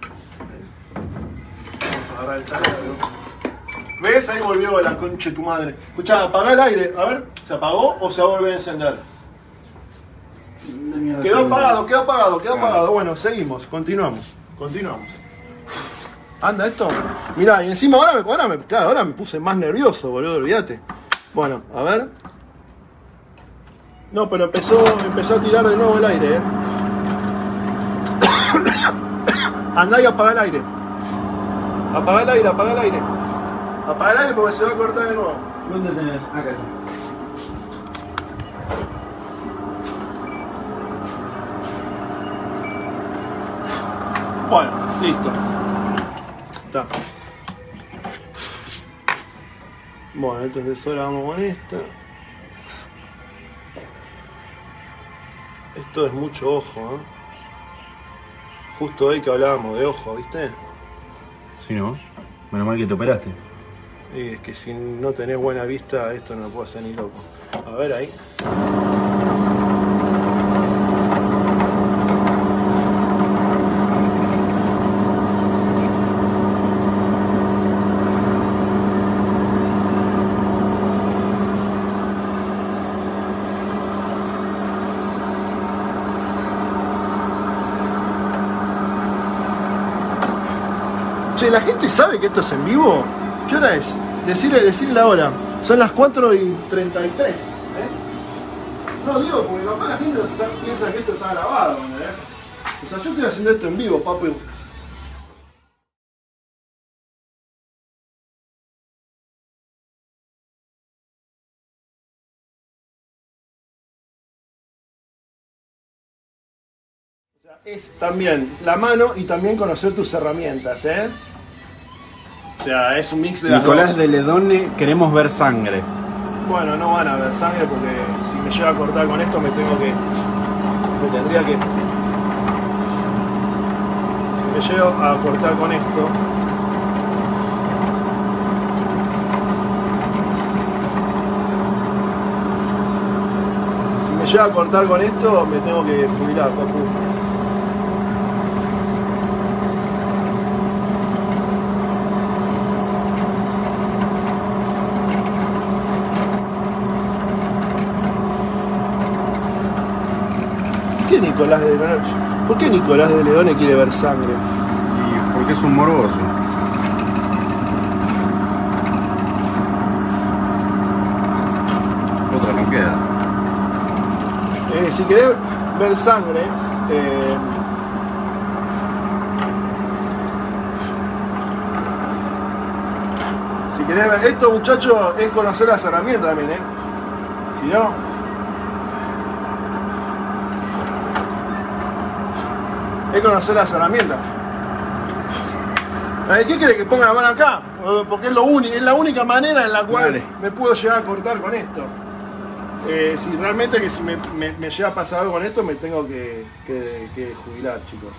Vamos a agarrar el taladro. ¿Ves? Ahí volvió la concha de tu madre. Escuchá, apagá el aire. A ver, ¿se apagó o se va a volver a encender? Quedó apagado, quedó apagado, quedó apagado. Bueno, seguimos, continuamos, continuamos. ¿Anda esto? Mirá, y encima ahora me, ahora me, claro, ahora me puse más nervioso, boludo, olvídate. Bueno, a ver. No, pero empezó, empezó a tirar de nuevo el aire, eh. Andá y apaga el aire. Apaga el aire, apaga el aire. Apaga el aire porque se va a cortar de nuevo. ¿Dónde tenés? Acá está. Bueno, listo. Está. Bueno, entonces ahora vamos con esta. Esto es mucho ojo, ¿eh? Justo hoy que hablábamos de ojo, ¿viste? Sí, ¿no? Menos mal que te operaste. Y es que si no tenés buena vista, esto no lo puedo hacer ni loco. A ver ahí. Che, ¿la gente sabe que esto es en vivo? ¿Qué hora es? Decirle, decirle la hora. Son las cuatro y treinta y tres. ¿Eh? No, digo, porque capaz la gente piensa que esto está grabado, ¿eh? O sea, yo estoy haciendo esto en vivo, papi. O sea, es también la mano y también conocer tus herramientas, ¿eh? O sea, es un mix de las Nicolás dos. de Ledone, queremos ver sangre. Bueno, no van a ver sangre porque si me llega a cortar con esto me tengo que... Me tendría que... Si me llego a cortar con esto... Si me llega a cortar con esto me tengo que jubilar, papu. ¿Por qué Nicolás de Ledone? ¿Por qué Nicolás de Ledone quiere ver sangre? Y porque es un morboso. Otra no queda. Eh, si querés ver sangre, eh, si querés ver esto, muchachos, es conocer las herramientas también, ¿eh? Si no... Es conocer las herramientas. ¿Qué quiere que ponga la mano acá? Porque es, lo único, es la única manera en la cual Vale. me puedo llegar a cortar con esto. Eh, si realmente que si me, me, me llega a pasar algo con esto, me tengo que, que, que jubilar, chicos.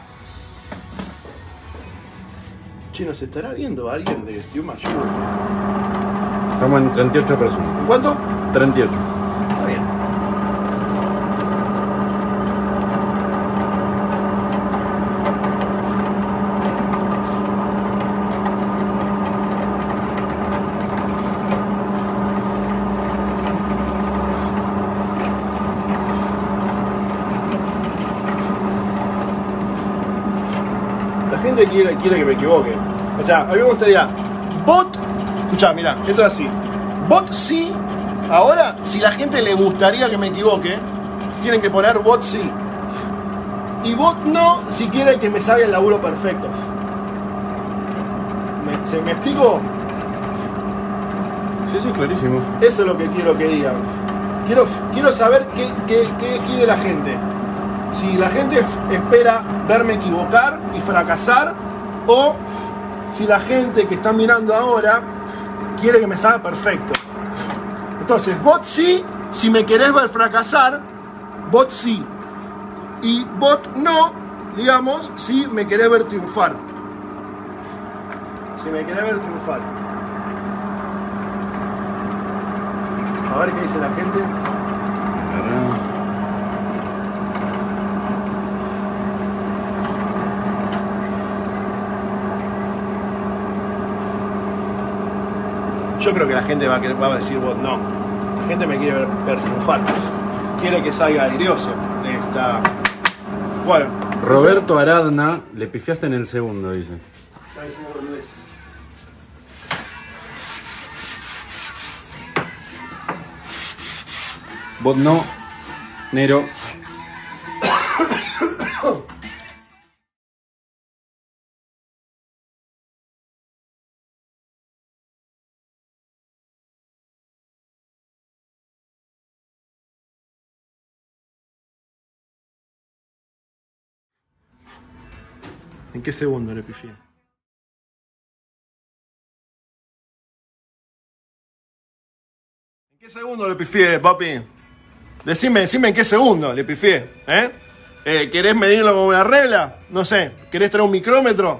Che, ¿nos estará viendo alguien de Steam Mayor? Estamos en treinta y ocho personas. ¿En cuánto? treinta y ocho. Está bien. Gente quiere, quiere que me equivoque. O sea, a mí me gustaría bot, escuchá, mirá, esto es así. Bot sí, ahora, si la gente le gustaría que me equivoque, tienen que poner bot sí. Y bot no, si quiere que me salga el laburo perfecto. ¿Me, ¿Se me explico? Sí, sí, clarísimo. Eso es lo que quiero que digan. Quiero, quiero saber qué, qué, qué quiere la gente. Si la gente espera verme equivocar y fracasar, o si la gente que está mirando ahora quiere que me salga perfecto. Entonces, bot sí, si me querés ver fracasar, bot sí. Y bot no, digamos, si me querés ver triunfar. Si me querés ver triunfar. A ver qué dice la gente. Yo creo que la gente va a, querer, va a decir vos no. La gente me quiere ver, ver triunfar. Quiere que salga airioso de esta. Bueno. Roberto Aradna, le pifiaste en el segundo, dice. Vos no, Nero. ¿En qué segundo le pifié? ¿En qué segundo le pifié, papi? Decime, decime en qué segundo le pifié, ¿eh? ¿eh? ¿Querés medirlo con una regla? No sé, ¿querés traer un micrómetro?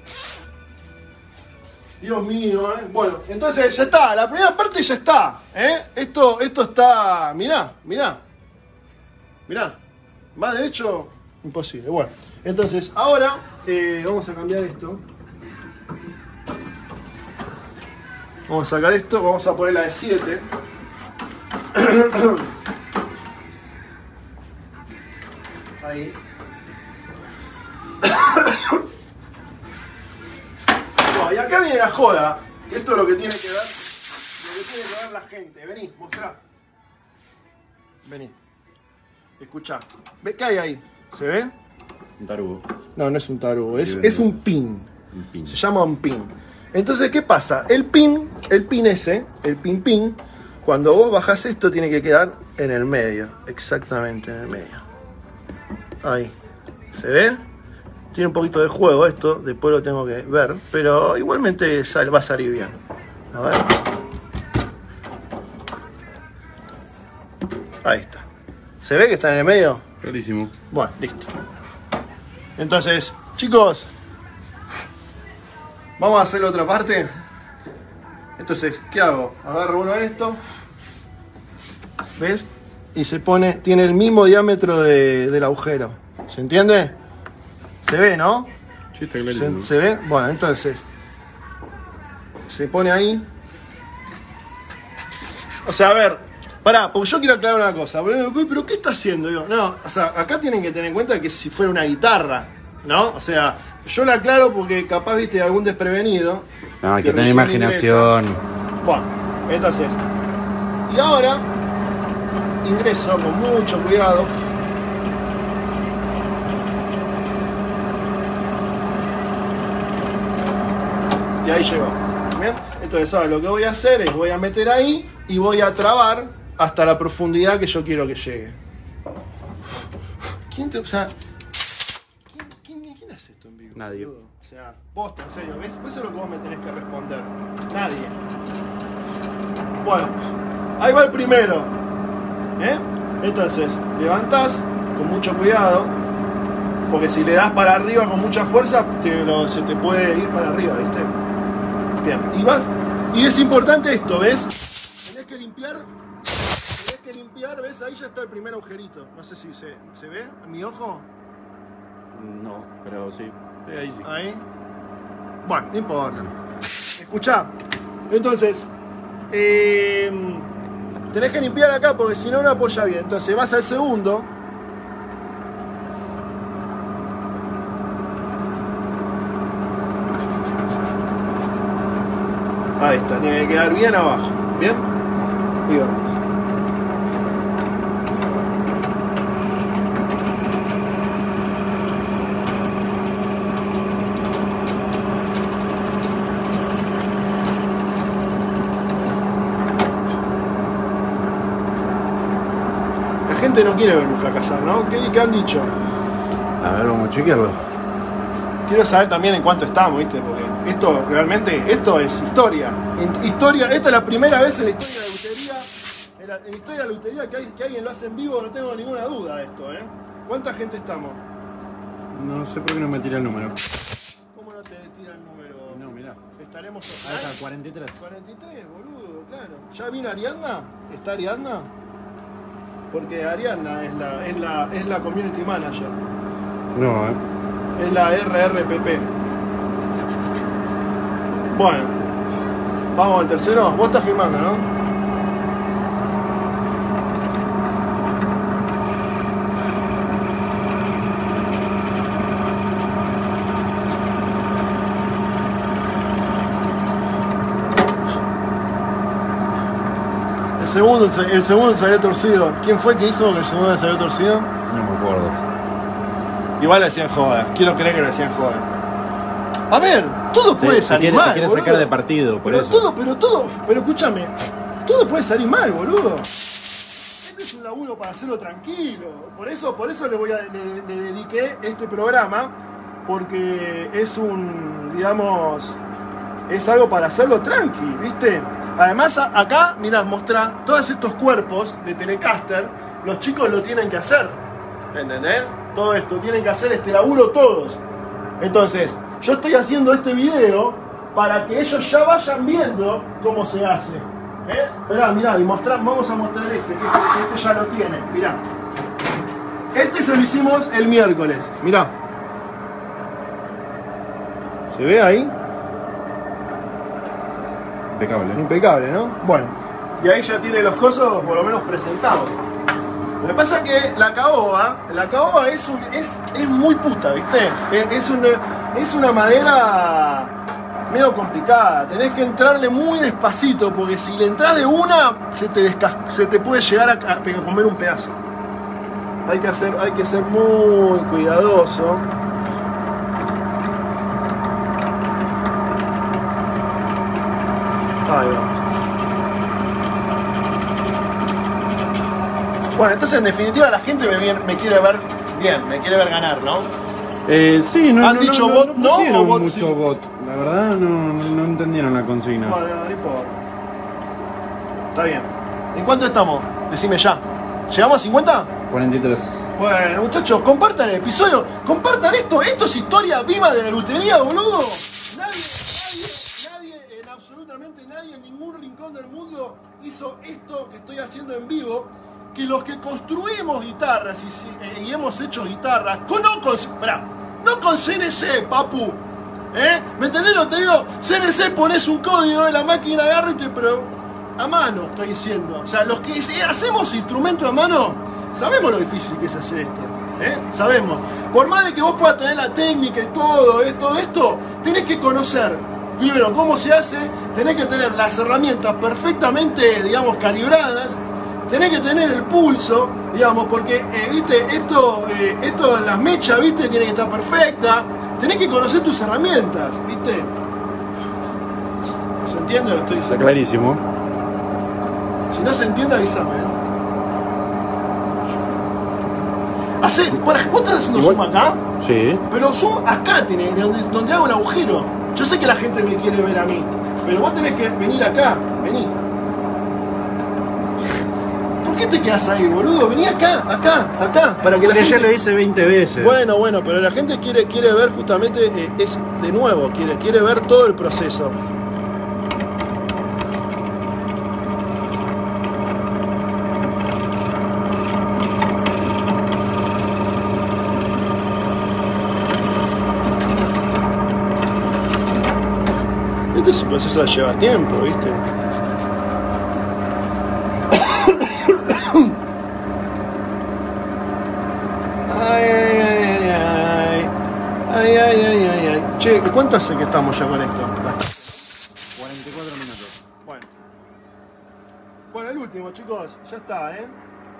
Dios mío, ¿eh? Bueno, entonces ya está, la primera parte ya está, ¿eh? Esto, esto está, mirá, mirá. Mirá, más derecho, imposible. Bueno, entonces ahora eh, vamos a cambiar esto. Vamos a sacar esto, vamos a poner la de siete. Ahí. No, y acá viene la joda. Esto es lo que tiene que ver, lo que tiene que ver la gente. Vení, mostrá. Vení. Escuchá. ¿Ve qué hay ahí? ¿Se ve? Un tarugo. No, no es un tarugo, es, es un pin. Un pin. Se llama un pin. Entonces, ¿qué pasa? El pin, el pin ese, el pin pin, cuando vos bajás esto tiene que quedar en el medio. Exactamente en el medio. Ahí. ¿Se ve? Tiene un poquito de juego esto, después lo tengo que ver, pero igualmente sal, va a salir bien. A ver. Ahí está. ¿Se ve que está en el medio? Clarísimo. Bueno, listo. Entonces, chicos, vamos a hacer la otra parte. Entonces, ¿qué hago? Agarro uno de estos. ¿Ves? Y se pone, tiene el mismo diámetro de, del agujero. ¿Se entiende? ¿Se ve, no? Sí, está clarísimo. ¿Se, ¿Se ve? Bueno, entonces, se pone ahí. O sea, a ver, pará, porque yo quiero aclarar una cosa. ¿Pero qué está haciendo? Yo, no, o sea, acá tienen que tener en cuenta que si fuera una guitarra, ¿no? O sea, yo la aclaro porque capaz, viste, algún desprevenido. No, hay que, que tener imaginación. Ingresa. Bueno, entonces, y ahora ingreso con mucho cuidado. Y ahí llegó. ¿Bien? Entonces ahora lo que voy a hacer es voy a meter ahí y voy a trabar hasta la profundidad que yo quiero que llegue. ¿Quién te, o sea, ¿quién, quién, quién hace esto en vivo? Nadie. Boludo? O sea, posta, en serio, ¿ves? Eso es lo que vos me tenés que responder. Nadie. Bueno, ahí va el primero. ¿Eh? Entonces, levantás con mucho cuidado, porque si le das para arriba con mucha fuerza, te lo, se te puede ir para arriba, ¿viste? Bien, y vas, y es importante esto, ¿ves? Tenés que limpiar, tenés que limpiar, ¿ves? Ahí ya está el primer agujerito. No sé si se, ¿se ve a mi ojo. No, pero sí. sí ahí sí. Ahí. Bueno, no importa. Escuchá, entonces, eh, tenés que limpiar acá porque si no, no apoya bien. Entonces vas al segundo. Ahí está, tiene que quedar bien abajo. ¿Bien? Y vamos. La gente no quiere verme fracasar, ¿no? ¿Qué, qué han dicho? A ver, vamos a chequearlo. Quiero saber también en cuánto estamos, ¿viste? Porque esto realmente, esto es historia. En, historia, esta es la primera vez en la historia de la lutería, en la, en la historia de la lutería que, hay, que alguien lo hace en vivo, no tengo ninguna duda de esto, ¿eh? ¿Cuánta gente estamos? No sé por qué no me tira el número. ¿Cómo no te tira el número? No, mirá. Estaremos Ahí está, cuarenta y tres. cuarenta y tres, boludo. Claro. ¿Ya vino Ariadna? ¿Está Ariadna? Porque Ariadna es la, es la, es la community manager. No, eh. Es la R R P P. Bueno. Vamos al tercero. Vos estás filmando, ¿no? El segundo, el segundo salió torcido. ¿Quién fue que dijo que el segundo salió torcido? No me acuerdo. Igual le hacían joda. Quiero creer que le hacían joda. A ver, todo puede Te- salir te quiere, mal, te quiere boludo. sacar de partido, por Pero eso. todo, pero todo, pero escúchame, todo puede salir mal, boludo. Este es un laburo para hacerlo tranquilo. Por eso, por eso le voy a, le, le dediqué este programa, porque es un, digamos, es algo para hacerlo tranqui, ¿viste? Además, a- acá, mirá, mostrá todos estos cuerpos de Telecaster, los chicos lo tienen que hacer, ¿entendés? Todo esto, tienen que hacer este laburo todos. Entonces, yo estoy haciendo este video para que ellos ya vayan viendo cómo se hace. ¿Eh? Esperá, mirá, y mostrá, vamos a mostrar este, que este, este ya lo tiene, mirá. Este se lo hicimos el miércoles, mirá. ¿Se ve ahí? Impecable. Impecable, ¿no? Bueno, y ahí ya tiene los cosos por lo menos presentados. Lo que pasa es que la caoba, la caoba es, un, es, es muy puta, ¿viste? Es, es, un, es una madera medio complicada. Tenés que entrarle muy despacito, porque si le entras de una, se te, descas se te puede llegar a, a, a comer un pedazo. Hay que, hacer, hay que ser muy cuidadoso. Ahí va. Bueno, entonces en definitiva la gente me, viene- me quiere ver bien, me quiere ver ganar, ¿no? Eh, sí, no, ¿Han no, dicho no, bot no, no pusieron o bot mucho sí? bot. La verdad no, no entendieron la consigna. Bueno, no importa. Está bien. ¿En cuánto estamos? Decime ya. ¿Llegamos a cincuenta? cuarenta y tres. Bueno, muchachos, compartan el episodio. Compartan esto. Esto es historia viva de la lutería, boludo. Nadie, nadie, nadie, en absolutamente nadie, en ningún rincón del mundo hizo esto que estoy haciendo en vivo. Que los que construimos guitarras y, si- eh, y hemos hecho guitarras, con, no con, pará, no con C N C, papu. ¿Eh? ¿Me entendés lo que te digo? C N C pones un código en la máquina, agarra y te, pero a mano estoy diciendo. O sea, los que hacemos instrumento a mano, sabemos lo difícil que es hacer esto. ¿Eh? Sabemos. Por más de que vos puedas tener la técnica y todo, ¿eh? todo esto, tenés que conocer primero cómo se hace, tenés que tener las herramientas perfectamente, digamos, calibradas, tenés que tener el pulso, digamos, porque, eh, viste, esto, eh, esto, las mechas, viste, tienen que estar perfectas, tenés que conocer tus herramientas, viste. ¿Se entiende lo que estoy Está diciendo? clarísimo. Si no se entiende, avísame. ¿eh? Hacé, para, vos estás haciendo Igual- zoom acá, Sí. pero zoom acá tenés, donde, donde hago el agujero. Yo sé que la gente me quiere ver a mí, pero vos tenés que venir acá, vení. ¿Por qué te quedas ahí, boludo? Vení acá, acá, acá, para que la Porque ya gente... lo hice veinte veces. Bueno, bueno, pero la gente quiere, quiere ver justamente, eh, es de nuevo, quiere, quiere ver todo el proceso. Este es un proceso que lleva tiempo, ¿viste? Ay, ay, ay, ay, ay, ay, ay, ay, ay. Che, ¿cuánto hace que estamos ya con esto? Basta. cuarenta y cuatro minutos. Bueno. Bueno, el último, chicos. Ya está, ¿eh?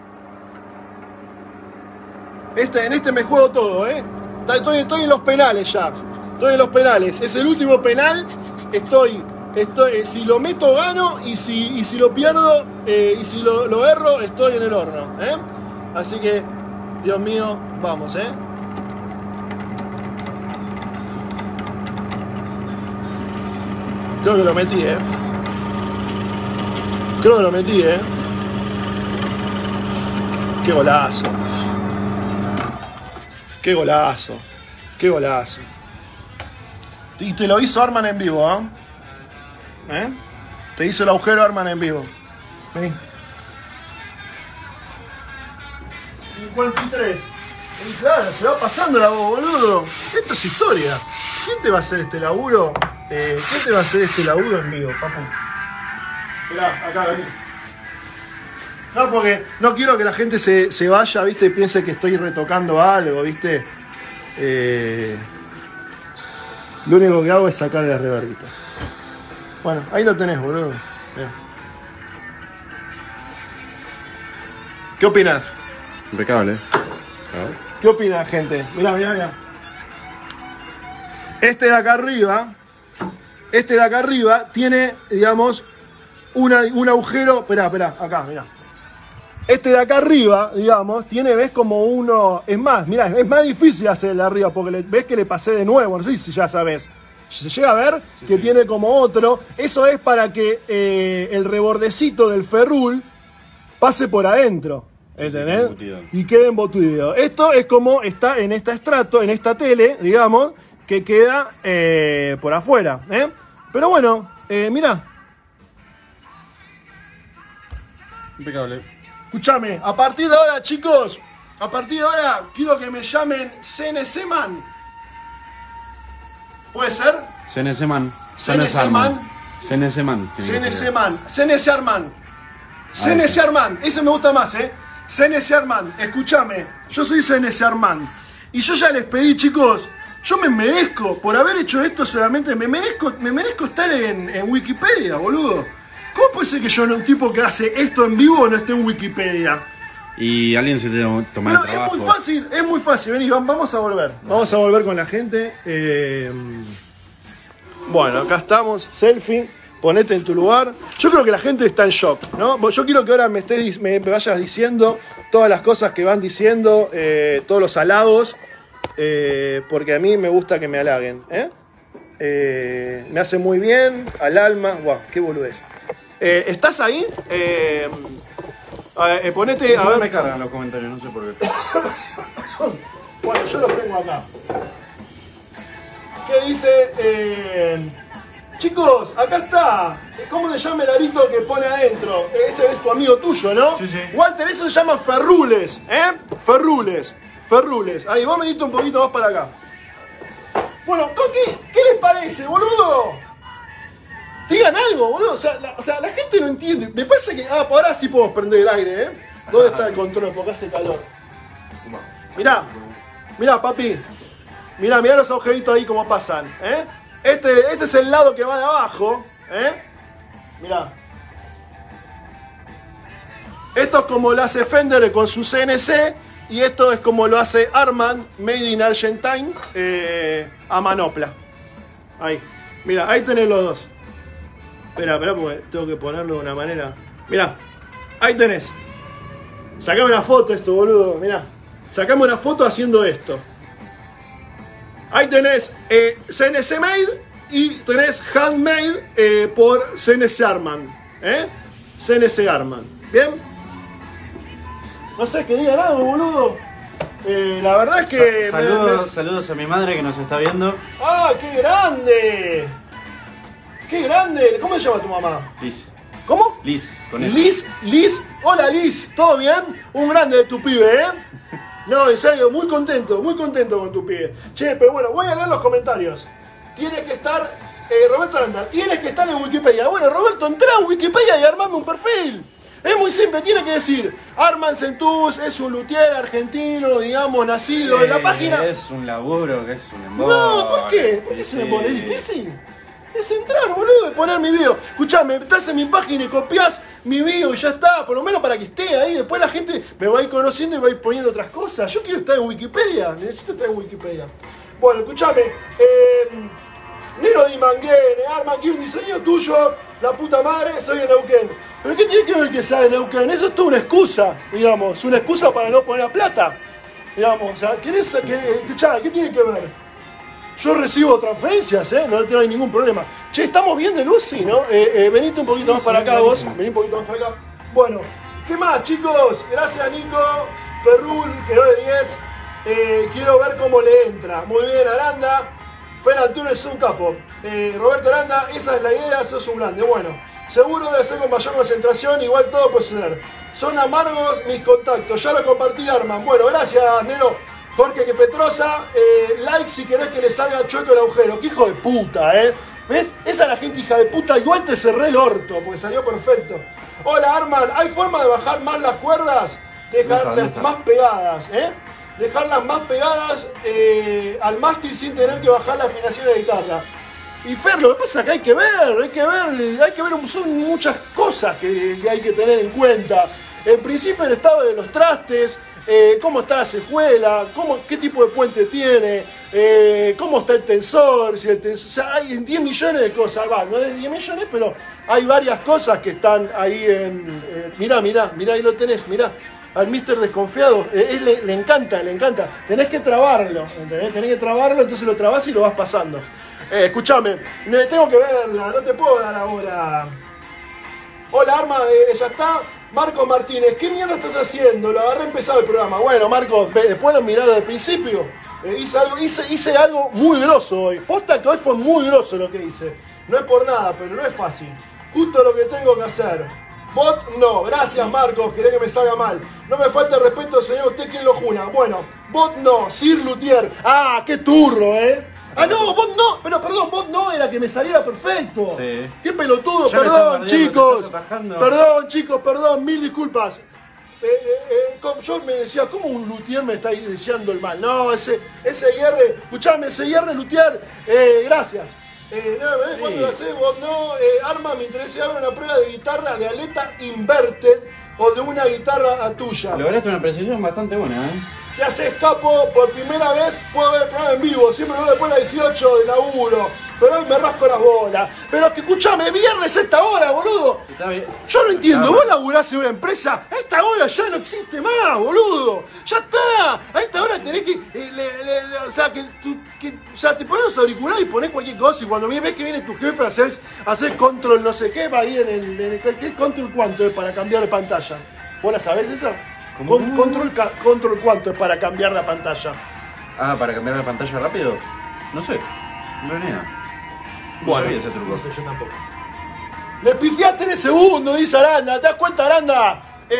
Este, en este me juego todo, ¿eh? Está- Estoy, estoy en los penales ya. Estoy en los penales. Es el último penal. Estoy... Estoy, si lo meto gano y si, y si lo pierdo eh, y si lo, lo erro estoy en el horno, ¿eh? Así que, Dios mío, vamos, ¿eh? Creo que lo metí, ¿eh? Creo que lo metí, ¿eh? Qué golazo. Qué golazo. Qué golazo. Y te lo hizo Arman en vivo, ¿eh? ¿Eh? Te hizo el agujero Arman en vivo. Vení. cincuenta y tres. Y claro, se va pasando la voz, boludo. Esto es historia. ¿Quién te va a hacer este laburo? Eh, ¿Quién te va a hacer este laburo en vivo, papu? Mirá, acá, vení. No, porque no quiero que la gente se, se vaya, viste, y piense que estoy retocando algo, viste. Eh, lo único que hago es sacarle la reverbita. Bueno, ahí lo tenés, boludo. Mirá. ¿Qué opinás? Impecable. ¿Qué opina, gente? Mirá, mirá, mirá. Este de acá arriba, este de acá arriba tiene, digamos, una, un agujero. Esperá, esperá, acá, mirá. Este de acá arriba, digamos, tiene, ves, como uno. Es más, mirá, es más difícil hacer el de arriba porque le, ves que le pasé de nuevo. No sé si ya sabes. Se llega a ver sí, que sí. Tiene como otro. Eso es para que eh, el rebordecito del ferrul pase por adentro. ¿Entendés? Sí, y quede embutido. Esto es como está en esta estrato, en esta tele, digamos, que queda eh, por afuera. ¿eh? Pero bueno, eh, mirá. Impecable. Escúchame, a partir de ahora, chicos, a partir de ahora quiero que me llamen C N C Man. ¿Puede ser? C N C Man. C N C Man. C N C Man. C N C Man. C N C Arman. C N C Arman. Ese me gusta más, ¿eh? C N C Arman. Escúchame, yo soy C N C Arman. Y yo ya les pedí, chicos, yo me merezco, por haber hecho esto solamente, me merezco, me merezco estar en, en Wikipedia, boludo. ¿Cómo puede ser que yo, un tipo que hace esto en vivo, no esté en Wikipedia? Y alguien se te toma el trabajo. Es muy fácil, es muy fácil. Vení, vamos a volver. Vamos a volver con la gente. Eh, bueno, acá estamos. Selfie. Ponete en tu lugar. Yo creo que la gente está en shock, ¿no? Yo quiero que ahora me, estés, me, me vayas diciendo todas las cosas que van diciendo, eh, todos los halagos, eh, porque a mí me gusta que me halaguen. ¿eh? Eh, me hace muy bien al alma. Guau, qué boludez. Eh, ¿Estás ahí? Eh, eh, ponete a no ver. me cargan los comentarios, no sé por qué. Bueno, yo los tengo acá. ¿Qué dice? Eh, chicos, acá está. ¿Cómo se llama el arito que pone adentro? Ese es tu amigo tuyo, ¿no? Sí, sí. Walter, eso se llama ferrules, ¿eh? Ferrules, ferrules. Ahí, vos veniste un poquito más para acá. Bueno, ¿qué, qué les parece, boludo? Digan algo, boludo. O sea, la, o sea, la gente no entiende. Me parece que... Ah, ahora sí podemos prender el aire, ¿eh? ¿Dónde está el control? Porque hace calor. Mirá, mirá, papi. Mirá, mirá los agujeritos ahí como pasan, ¿eh? Este, este es el lado que va de abajo, ¿eh? Mirá. Esto es como lo hace Fender con su C N C. Y esto es como lo hace Arman, Made in Argentine, eh, a manopla. Ahí. Mira, ahí tenés los dos. Espera, espera, porque tengo que ponerlo de una manera. Mirá, ahí tenés. Sacame una foto esto, boludo. Mirá. Sacame una foto haciendo esto. Ahí tenés eh, C N C Made y tenés Handmade eh, por C N C Arman. ¿Eh? C N C Arman. ¿Bien? No sé, que digan algo, boludo. Eh, la verdad es que... Sa saludos, me, me... saludos a mi madre que nos está viendo. ¡Ah, qué grande! ¡Qué grande! ¿Cómo se llama tu mamá? Liz. ¿Cómo? Liz, con eso. Liz, Liz. Hola, Liz. ¿Todo bien? Un grande de tu pibe, ¿eh? No, en serio, muy contento, muy contento con tu pibe. Che, pero bueno, voy a leer los comentarios. Tienes que estar... Eh, Roberto Aranda, tienes que estar en Wikipedia. Bueno, Roberto, entra en Wikipedia y armame un perfil. Es muy simple, tiene que decir Arman Centús es un luthier argentino, digamos, nacido eh, en la página. Es un laburo que es un embole. No, ¿por qué? ¿Por qué es un embole? ¿Es difícil? Es entrar, boludo, y poner mi video. Escuchame, estás en mi página y copias mi video y ya está, por lo menos para que esté ahí. Después la gente me va a ir conociendo y va a ir poniendo otras cosas. Yo quiero estar en Wikipedia, necesito estar en Wikipedia. Bueno, escuchame, eh, Nero Di Manguene, Arman, que un diseño tuyo, la puta madre, soy de Neuquén. ¿Pero qué tiene que ver que sea de Neuquén? Eso es toda una excusa, digamos, una excusa para no poner plata. Digamos, o sea, ¿querés que, escuchá, qué tiene que ver? Yo recibo transferencias, ¿eh? No hay ningún problema. Che, ¿estamos bien de luz? Sí, ¿no? Eh, eh, venite un poquito más para acá vos, vení un poquito más para acá. Bueno, ¿qué más, chicos? Gracias, Nico. Ferrul, quedó de diez. Eh, quiero ver cómo le entra. Muy bien, Aranda. Fer Arturo es un capo. Eh, Roberto Aranda, esa es la idea, sos un grande. Bueno, Seguro debe ser con mayor concentración, igual todo puede suceder. Son amargos mis contactos, ya lo compartí, Arman. Bueno, gracias, Nero. Jorge que Petrosa, eh, like si querés que le salga chueco el agujero. Qué hijo de puta, ¿eh? ¿Ves? Esa es la gente hija de puta. Igual te cerré el orto, porque salió perfecto. Hola, Arman. ¿Hay forma de bajar más las cuerdas? Dejarlas más pegadas, ¿eh? Dejarlas más pegadas eh, al mástil sin tener que bajar la afinación de guitarra. Y Fer, lo que pasa es que hay que ver, hay que ver, hay que ver, son muchas cosas que, que hay que tener en cuenta. En principio el estado de los trastes, eh, cómo está la cejuela, cómo, qué tipo de puente tiene, eh, cómo está el tensor, si el tensor, o sea, hay diez millones de cosas, va, no es diez millones, pero hay varias cosas que están ahí en... Eh, mirá, mirá, mirá, ahí lo tenés, mirá. Al mister Desconfiado, eh, él le, le encanta, le encanta. Tenés que trabarlo, ¿entendés? Tenés que trabarlo, entonces lo trabás y lo vas pasando. Eh, escuchame, tengo que verla, no te puedo dar ahora. Hola, Arma, eh, ya está. Marco Martínez, ¿qué mierda estás haciendo? Lo agarré empezado el programa. Bueno, Marco, después lo mirá desde el principio. Eh, hice, algo, hice, hice algo muy grosso hoy. Posta que hoy fue muy grosso lo que hice. No es por nada, pero no es fácil. Justo lo que tengo que hacer. Bot no, gracias Marcos, querés que me salga mal. No me falta el respeto, señor, usted quién lo juna. Bueno, bot no, Sir Luthier. Ah, qué turro, eh. Ah, no, bot no, pero perdón, bot no era que me saliera perfecto. Sí. Qué pelotudo, ya perdón, chicos. Perdón, chicos, perdón, mil disculpas. Eh, eh, eh, yo me decía, ¿cómo un Luthier me está deseando el mal? No, ese, ese I R, escuchame, ese I R Luthier, eh, gracias. Eh, no, ¿ves? Sí. ¿Cuándo lo hacés? Vos no, eh, Arma, me interesa ver una prueba de guitarra de aleta inverted o de una guitarra a tuya. Lograste una precisión bastante buena, ¿eh? ¿Qué haces, capo? Por primera vez puedo ver el programa en vivo, siempre lo veo después de las dieciocho de laburo, pero hoy me rasco las bolas. Pero que escuchame, viernes a esta hora, boludo. Está bien. Yo no entiendo, vos laburás en una empresa, a esta hora ya no existe más, boludo. Ya está, a esta hora tenés que, eh, le, le, le, o sea, que, tu, que, o sea, te pones los auriculares y ponés cualquier cosa y cuando ves que viene tu jefe haces, haces control no sé qué, va ahí en el, en el ¿qué control cuánto es para cambiar de pantalla? ¿Vos la sabés esa? Con, control, control cuánto es para cambiar la pantalla. Ah, ¿para cambiar la pantalla rápido? No sé, no tengo ni idea. Bueno, ese truco. No sé, yo tampoco. Le pifiaste en el segundo, dice Aranda. ¿Te das cuenta, Aranda?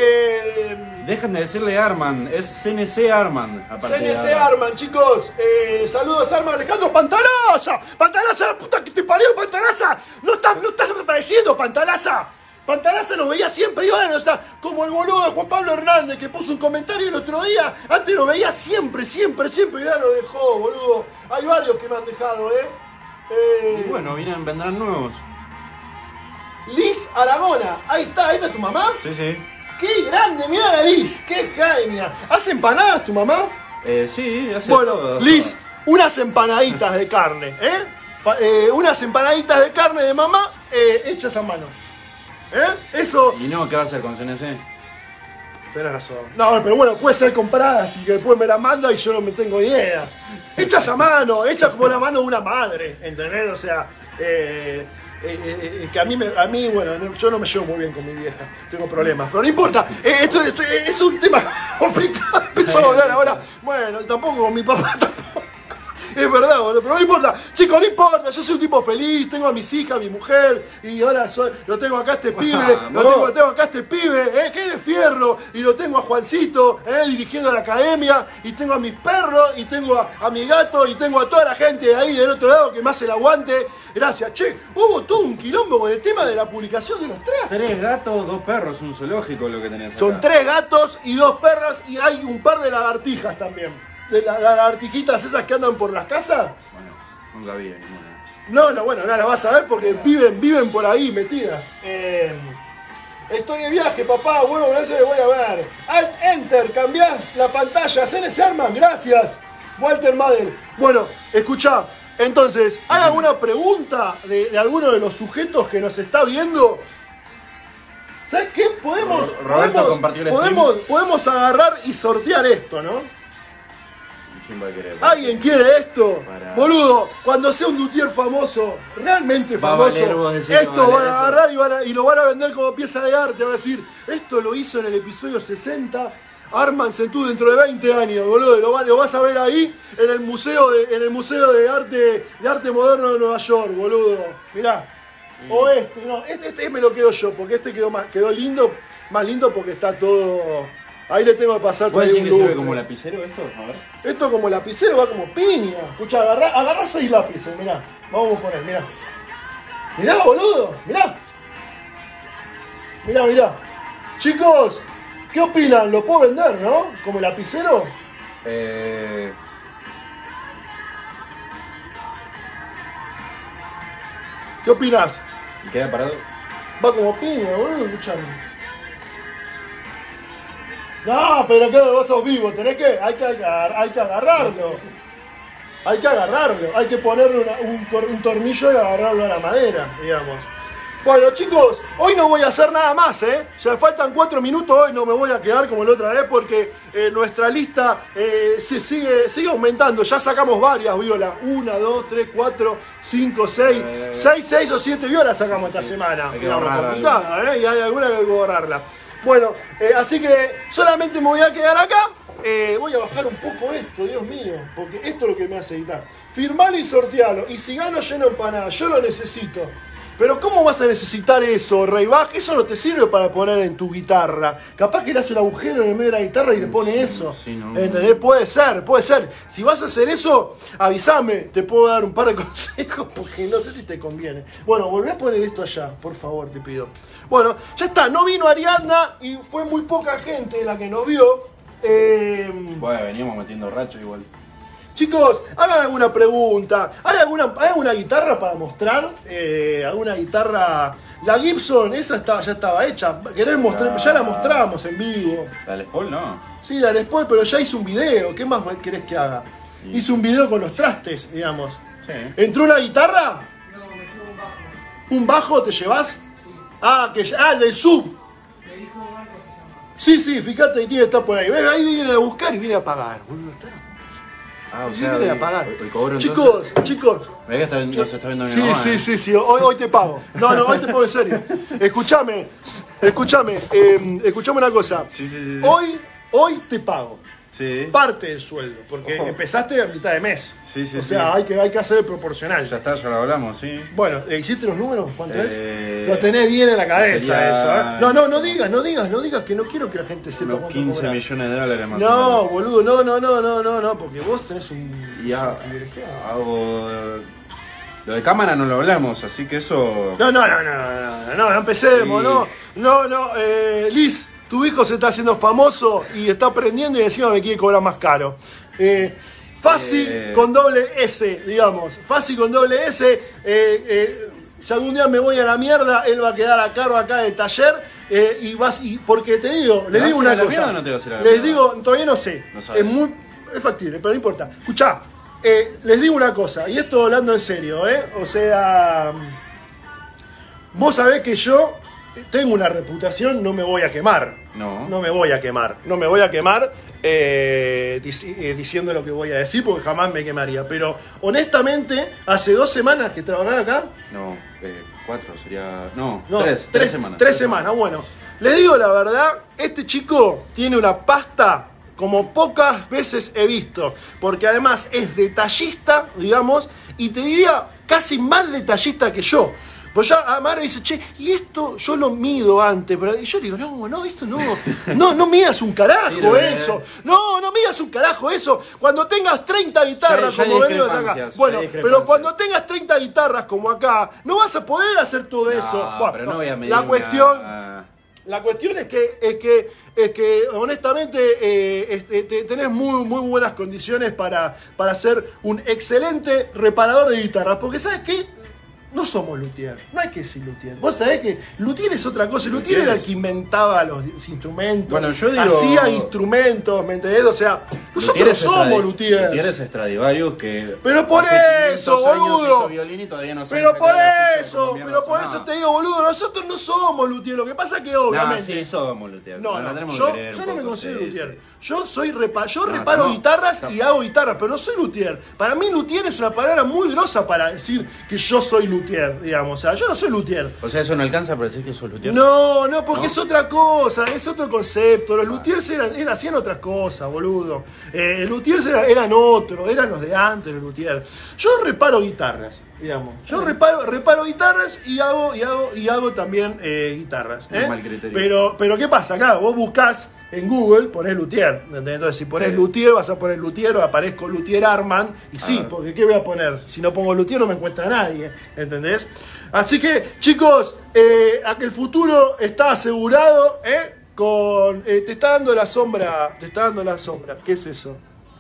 Eh... Dejen de decirle Arman, es C N C Arman. C N C Arman, chicos. Eh, saludos, Arman. Alejandro Pantalaza. Pantalaza, la puta que te parió, Pantalaza. No estás, no estás apareciendo, Pantalaza. Pantalaza nos veía siempre y ahora no está. Como el boludo de Juan Pablo Hernández que puso un comentario el otro día. Antes lo veía siempre, siempre, siempre y ahora lo dejó, boludo. Hay varios que me han dejado, ¿eh? Eh, y bueno, vienen, vendrán nuevos. Liz Aragona, ahí está, ahí está tu mamá. Sí, sí. ¡Qué grande! Mirá la Liz, qué genia. ¿Hace empanadas tu mamá? Eh, sí, hace bueno, todo. Liz, unas empanaditas de carne, ¿eh? Pa eh unas empanaditas de carne de mamá eh, hechas a mano. ¿Eh? Eso. ¿Y no qué va a hacer con C N C? Tenés razón. No, pero bueno, puede ser compradas y que después me la manda y yo no me tengo idea. Hechas a mano, hechas como la mano de una madre, ¿entendés? O sea, eh, eh, eh, que a mí, me, a mí, bueno, yo no me llevo muy bien con mi vieja, tengo problemas, pero no importa, eh, esto, esto es un tema complicado, empezó a hablar ahora, bueno, tampoco con mi papá tampoco. Es verdad, boludo, pero no importa. Chicos, no importa, yo soy un tipo feliz, tengo a mis hijas, a mi mujer, y ahora soy, lo tengo acá a este pibe, lo tengo, tengo acá a este pibe, eh, que es de fierro, y lo tengo a Juancito, eh, dirigiendo la academia, y tengo a mis perros, y tengo a, a mi gato, y tengo a toda la gente de ahí del otro lado que me hace el aguante. Gracias. Che, hubo todo un quilombo con el tema de la publicación de los tres. Tres gatos, dos perros, un zoológico lo que tenés acá. Son tres gatos y dos perras, y hay un par de lagartijas también. De las la lagartijitas esas que andan por las casas. Bueno, nunca vi ninguna. No, no, bueno, no las vas a ver porque viven, viven por ahí metidas. Eh, estoy de viaje, papá, bueno, a veces voy a ver. Alt Enter, cambiás la pantalla, C N C Arman, gracias. Walter Madel. Bueno, escuchá, entonces, ¿hay alguna pregunta de, de alguno de los sujetos que nos está viendo? ¿Sabes qué? Podemos, Roberto podemos, compartió el podemos, podemos agarrar y sortear esto, ¿no? ¿Quién va a querer? ¿Alguien quiere esto? Para... Boludo, cuando sea un luthier famoso, realmente famoso, esto van a agarrar y, van a, y lo van a vender como pieza de arte. Van a decir, esto lo hizo en el episodio sesenta, Arman Sentú dentro de veinte años, boludo. Lo, lo vas a ver ahí en el museo de, en el museo de arte de arte moderno de Nueva York, boludo. Mirá. O este, no, este, este me lo quedo yo, porque este quedó más, quedó lindo, más lindo porque está todo. Ahí le tengo que pasar ¿Puedes todavía decir un que sirve lustre. como lapicero esto? A ver. Esto como lapicero va como piña. Escucha, agarrá, agarrá seis lápices, mirá. Vamos a poner, mirá. Mirá, boludo, mirá. Mirá, mirá. Chicos, ¿qué opinan? ¿Lo puedo vender, no? ¿Como lapicero? Eh... ¿Qué opinás? ¿Y queda parado? Va como piña, boludo, escuchame. No, pero que vos sos vivo, tenés que, hay que, agar- hay que agarrarlo. Hay que agarrarlo, hay que ponerle una- un, tor- un tornillo y agarrarlo a la madera, digamos. Bueno, chicos, hoy no voy a hacer nada más, ¿eh? Ya faltan cuatro minutos, hoy no me voy a quedar como la otra vez porque eh, nuestra lista eh, se sigue, sigue aumentando. Ya sacamos varias violas. Una, dos, tres, cuatro, cinco, seis. Eh, Seis, seis o siete violas sacamos esta semana. hay que Digamos, borrarla. complicada, ¿eh? Y hay alguna que hay que borrarla. Bueno, eh, así que solamente me voy a quedar acá. Eh, voy a bajar un poco esto, Dios mío, porque esto es lo que me hace editar. Firmalo y sortealo. Y si gano lleno empanada, yo lo necesito. Pero ¿cómo vas a necesitar eso, Reybach? Eso no te sirve para poner en tu guitarra. Capaz que le hace un agujero en el medio de la guitarra y le pone Sí, eso. sí, no. ¿Entendés? Puede ser, puede ser. Si vas a hacer eso, avísame. Te puedo dar un par de consejos porque no sé si te conviene. Bueno, volvé a poner esto allá, por favor, te pido. Bueno, ya está. No vino Ariadna y fue muy poca gente la que nos vio. Eh... Bueno, veníamos metiendo racho igual. Chicos, hagan alguna pregunta. ¿Hay alguna, ¿hay alguna guitarra para mostrar? Eh, ¿Alguna guitarra? La Gibson, esa estaba, ya estaba hecha. ¿Querés mostrar? Ya la mostramos en vivo. ¿La Les Paul no? Sí, la Les Paul, pero ya hice un video. ¿Qué más querés que haga? Sí. Hice un video con los trastes, digamos. Sí. ¿Entró una guitarra? ¿Un bajo te llevas? Ah, que, ah, del sub. Sí, sí, fíjate, ahí tiene que estar por ahí. ¿Ves? Ahí viene a buscar y viene a pagar. boludo. Ah, o Y sea, viene a hoy- pagar. hoy- hoy cobro Chicos, entonces. chicos. Mirá que está, no se está viendo mi Sí, mamá, sí, ¿eh? sí, sí, hoy, hoy te pago. No, no, hoy te pago en serio. Escúchame, escúchame, eh, escúchame una cosa. Sí, sí, sí, sí. Hoy, hoy te pago. Sí. Parte del sueldo, porque Ojo. empezaste a mitad de mes. Sí, sí, o sea, sí. hay que, hay que hacer el proporcional. Ya está, ya lo hablamos, sí. Bueno, ¿hiciste los números? ¿Cuánto Eh, es? Lo tenés bien en la cabeza sería- eso, ¿eh? No, no, no digas, no digas, no digas que no quiero que la gente sepa Unos cuánto quince cobrás. millones de dólares más o No, menos. boludo, no, no, no, no, no, no, porque vos tenés un... Y ha- privilegiado. hago... Lo de cámara no lo hablamos, así que eso... No, no, no, no, no, no, no empecemos, Sí. no, no, no, eh, Liz, tu hijo se está haciendo famoso y está aprendiendo y encima me quiere cobrar más caro. Eh, Fácil Eh. con doble S, digamos, fácil con doble S, eh, eh, si algún día me voy a la mierda, él va a quedar a cargo acá del taller eh, y vas, y porque te digo, les vas digo a ir una a la cosa, mierda o no te vas a ir a la les mierda? digo, todavía no sé, No sabes. es muy, es factible, pero no importa. Escuchá, eh, les digo una cosa, y esto hablando en serio, ¿eh? O sea... Vos sabés que yo tengo una reputación, no me voy a quemar. No. No me voy a quemar. No me voy a quemar eh, dici- eh, diciendo lo que voy a decir porque jamás me quemaría. Pero honestamente, hace dos semanas que trabajaba acá. No, eh, cuatro sería... No, No, tres, tres semanas. Tres semanas, bueno. Les digo la verdad, este chico tiene una pasta como pocas veces he visto. Porque además es detallista, digamos, y te diría casi más detallista que yo. Pues ya Amaro dice, che, y esto yo lo mido antes, pero y yo le digo, no, no, esto no, no, no midas un carajo Sí, lo es. eso, no, no midas un carajo eso, cuando tengas treinta guitarras Ya hay- ya hay como venimos acá, discrepancias, bueno, ya hay pero discrepancias. cuando tengas treinta guitarras como acá, no vas a poder hacer todo eso. No, Bueno, pero no voy a medir la una- cuestión, la cuestión es que, es que, es que honestamente eh, este, te- tenés muy, muy buenas condiciones para, para ser un excelente reparador de guitarras. Porque ¿sabes qué? No somos luthier, no hay que decir luthier. Vos sabés que luthier es otra cosa. Luthier era el que inventaba los instrumentos, Bueno, yo digo- hacía instrumentos, ¿me entendés? O sea, nosotros Luthieres somos Stradi- luthiers. Luthieres Stradivarius que... Pero por hace eso, quinientos años boludo. hizo violín y todavía no sabe Pero sacar por la ficha de eso, cómo mierda pero por sonaba. eso te digo, boludo, nosotros no somos luthier. Lo que pasa es que obviamente... No, sí, somos Luthier. No, Nos la no, tenemos yo, que creer yo un no me poco, considero sí, luthier. sí. Yo soy repa yo No, reparo no, guitarras no. y hago guitarras, pero no soy luthier. Para mí luthier es una palabra muy grosa para decir que yo soy luthier. luthier, digamos. O sea, yo no soy luthier. O sea, eso no alcanza para decir que sos luthier. No, no, porque ¿No? es otra cosa, es otro concepto. Los luthiers eran, eran, hacían otras cosas, boludo. Eh, luthiers eran, eran otros, eran los de antes, los luthiers. Yo reparo guitarras, digamos. Yo reparo, reparo guitarras y hago, y hago, y hago también eh, guitarras. No ¿eh? mal criterio. Pero, pero ¿qué pasa? Claro, vos buscás en Google, ponés luthier. ¿Entendés? Entonces, si ponés Sí. luthier, vas a poner luthier o aparezco luthier Arman. Y sí, Ah. porque ¿qué voy a poner? Si no pongo luthier no me encuentra nadie. ¿Entendés? Así que, chicos, eh, a que el futuro está asegurado, ¿eh? Con. Eh, te está dando la sombra. Te está dando la sombra. ¿Qué es eso?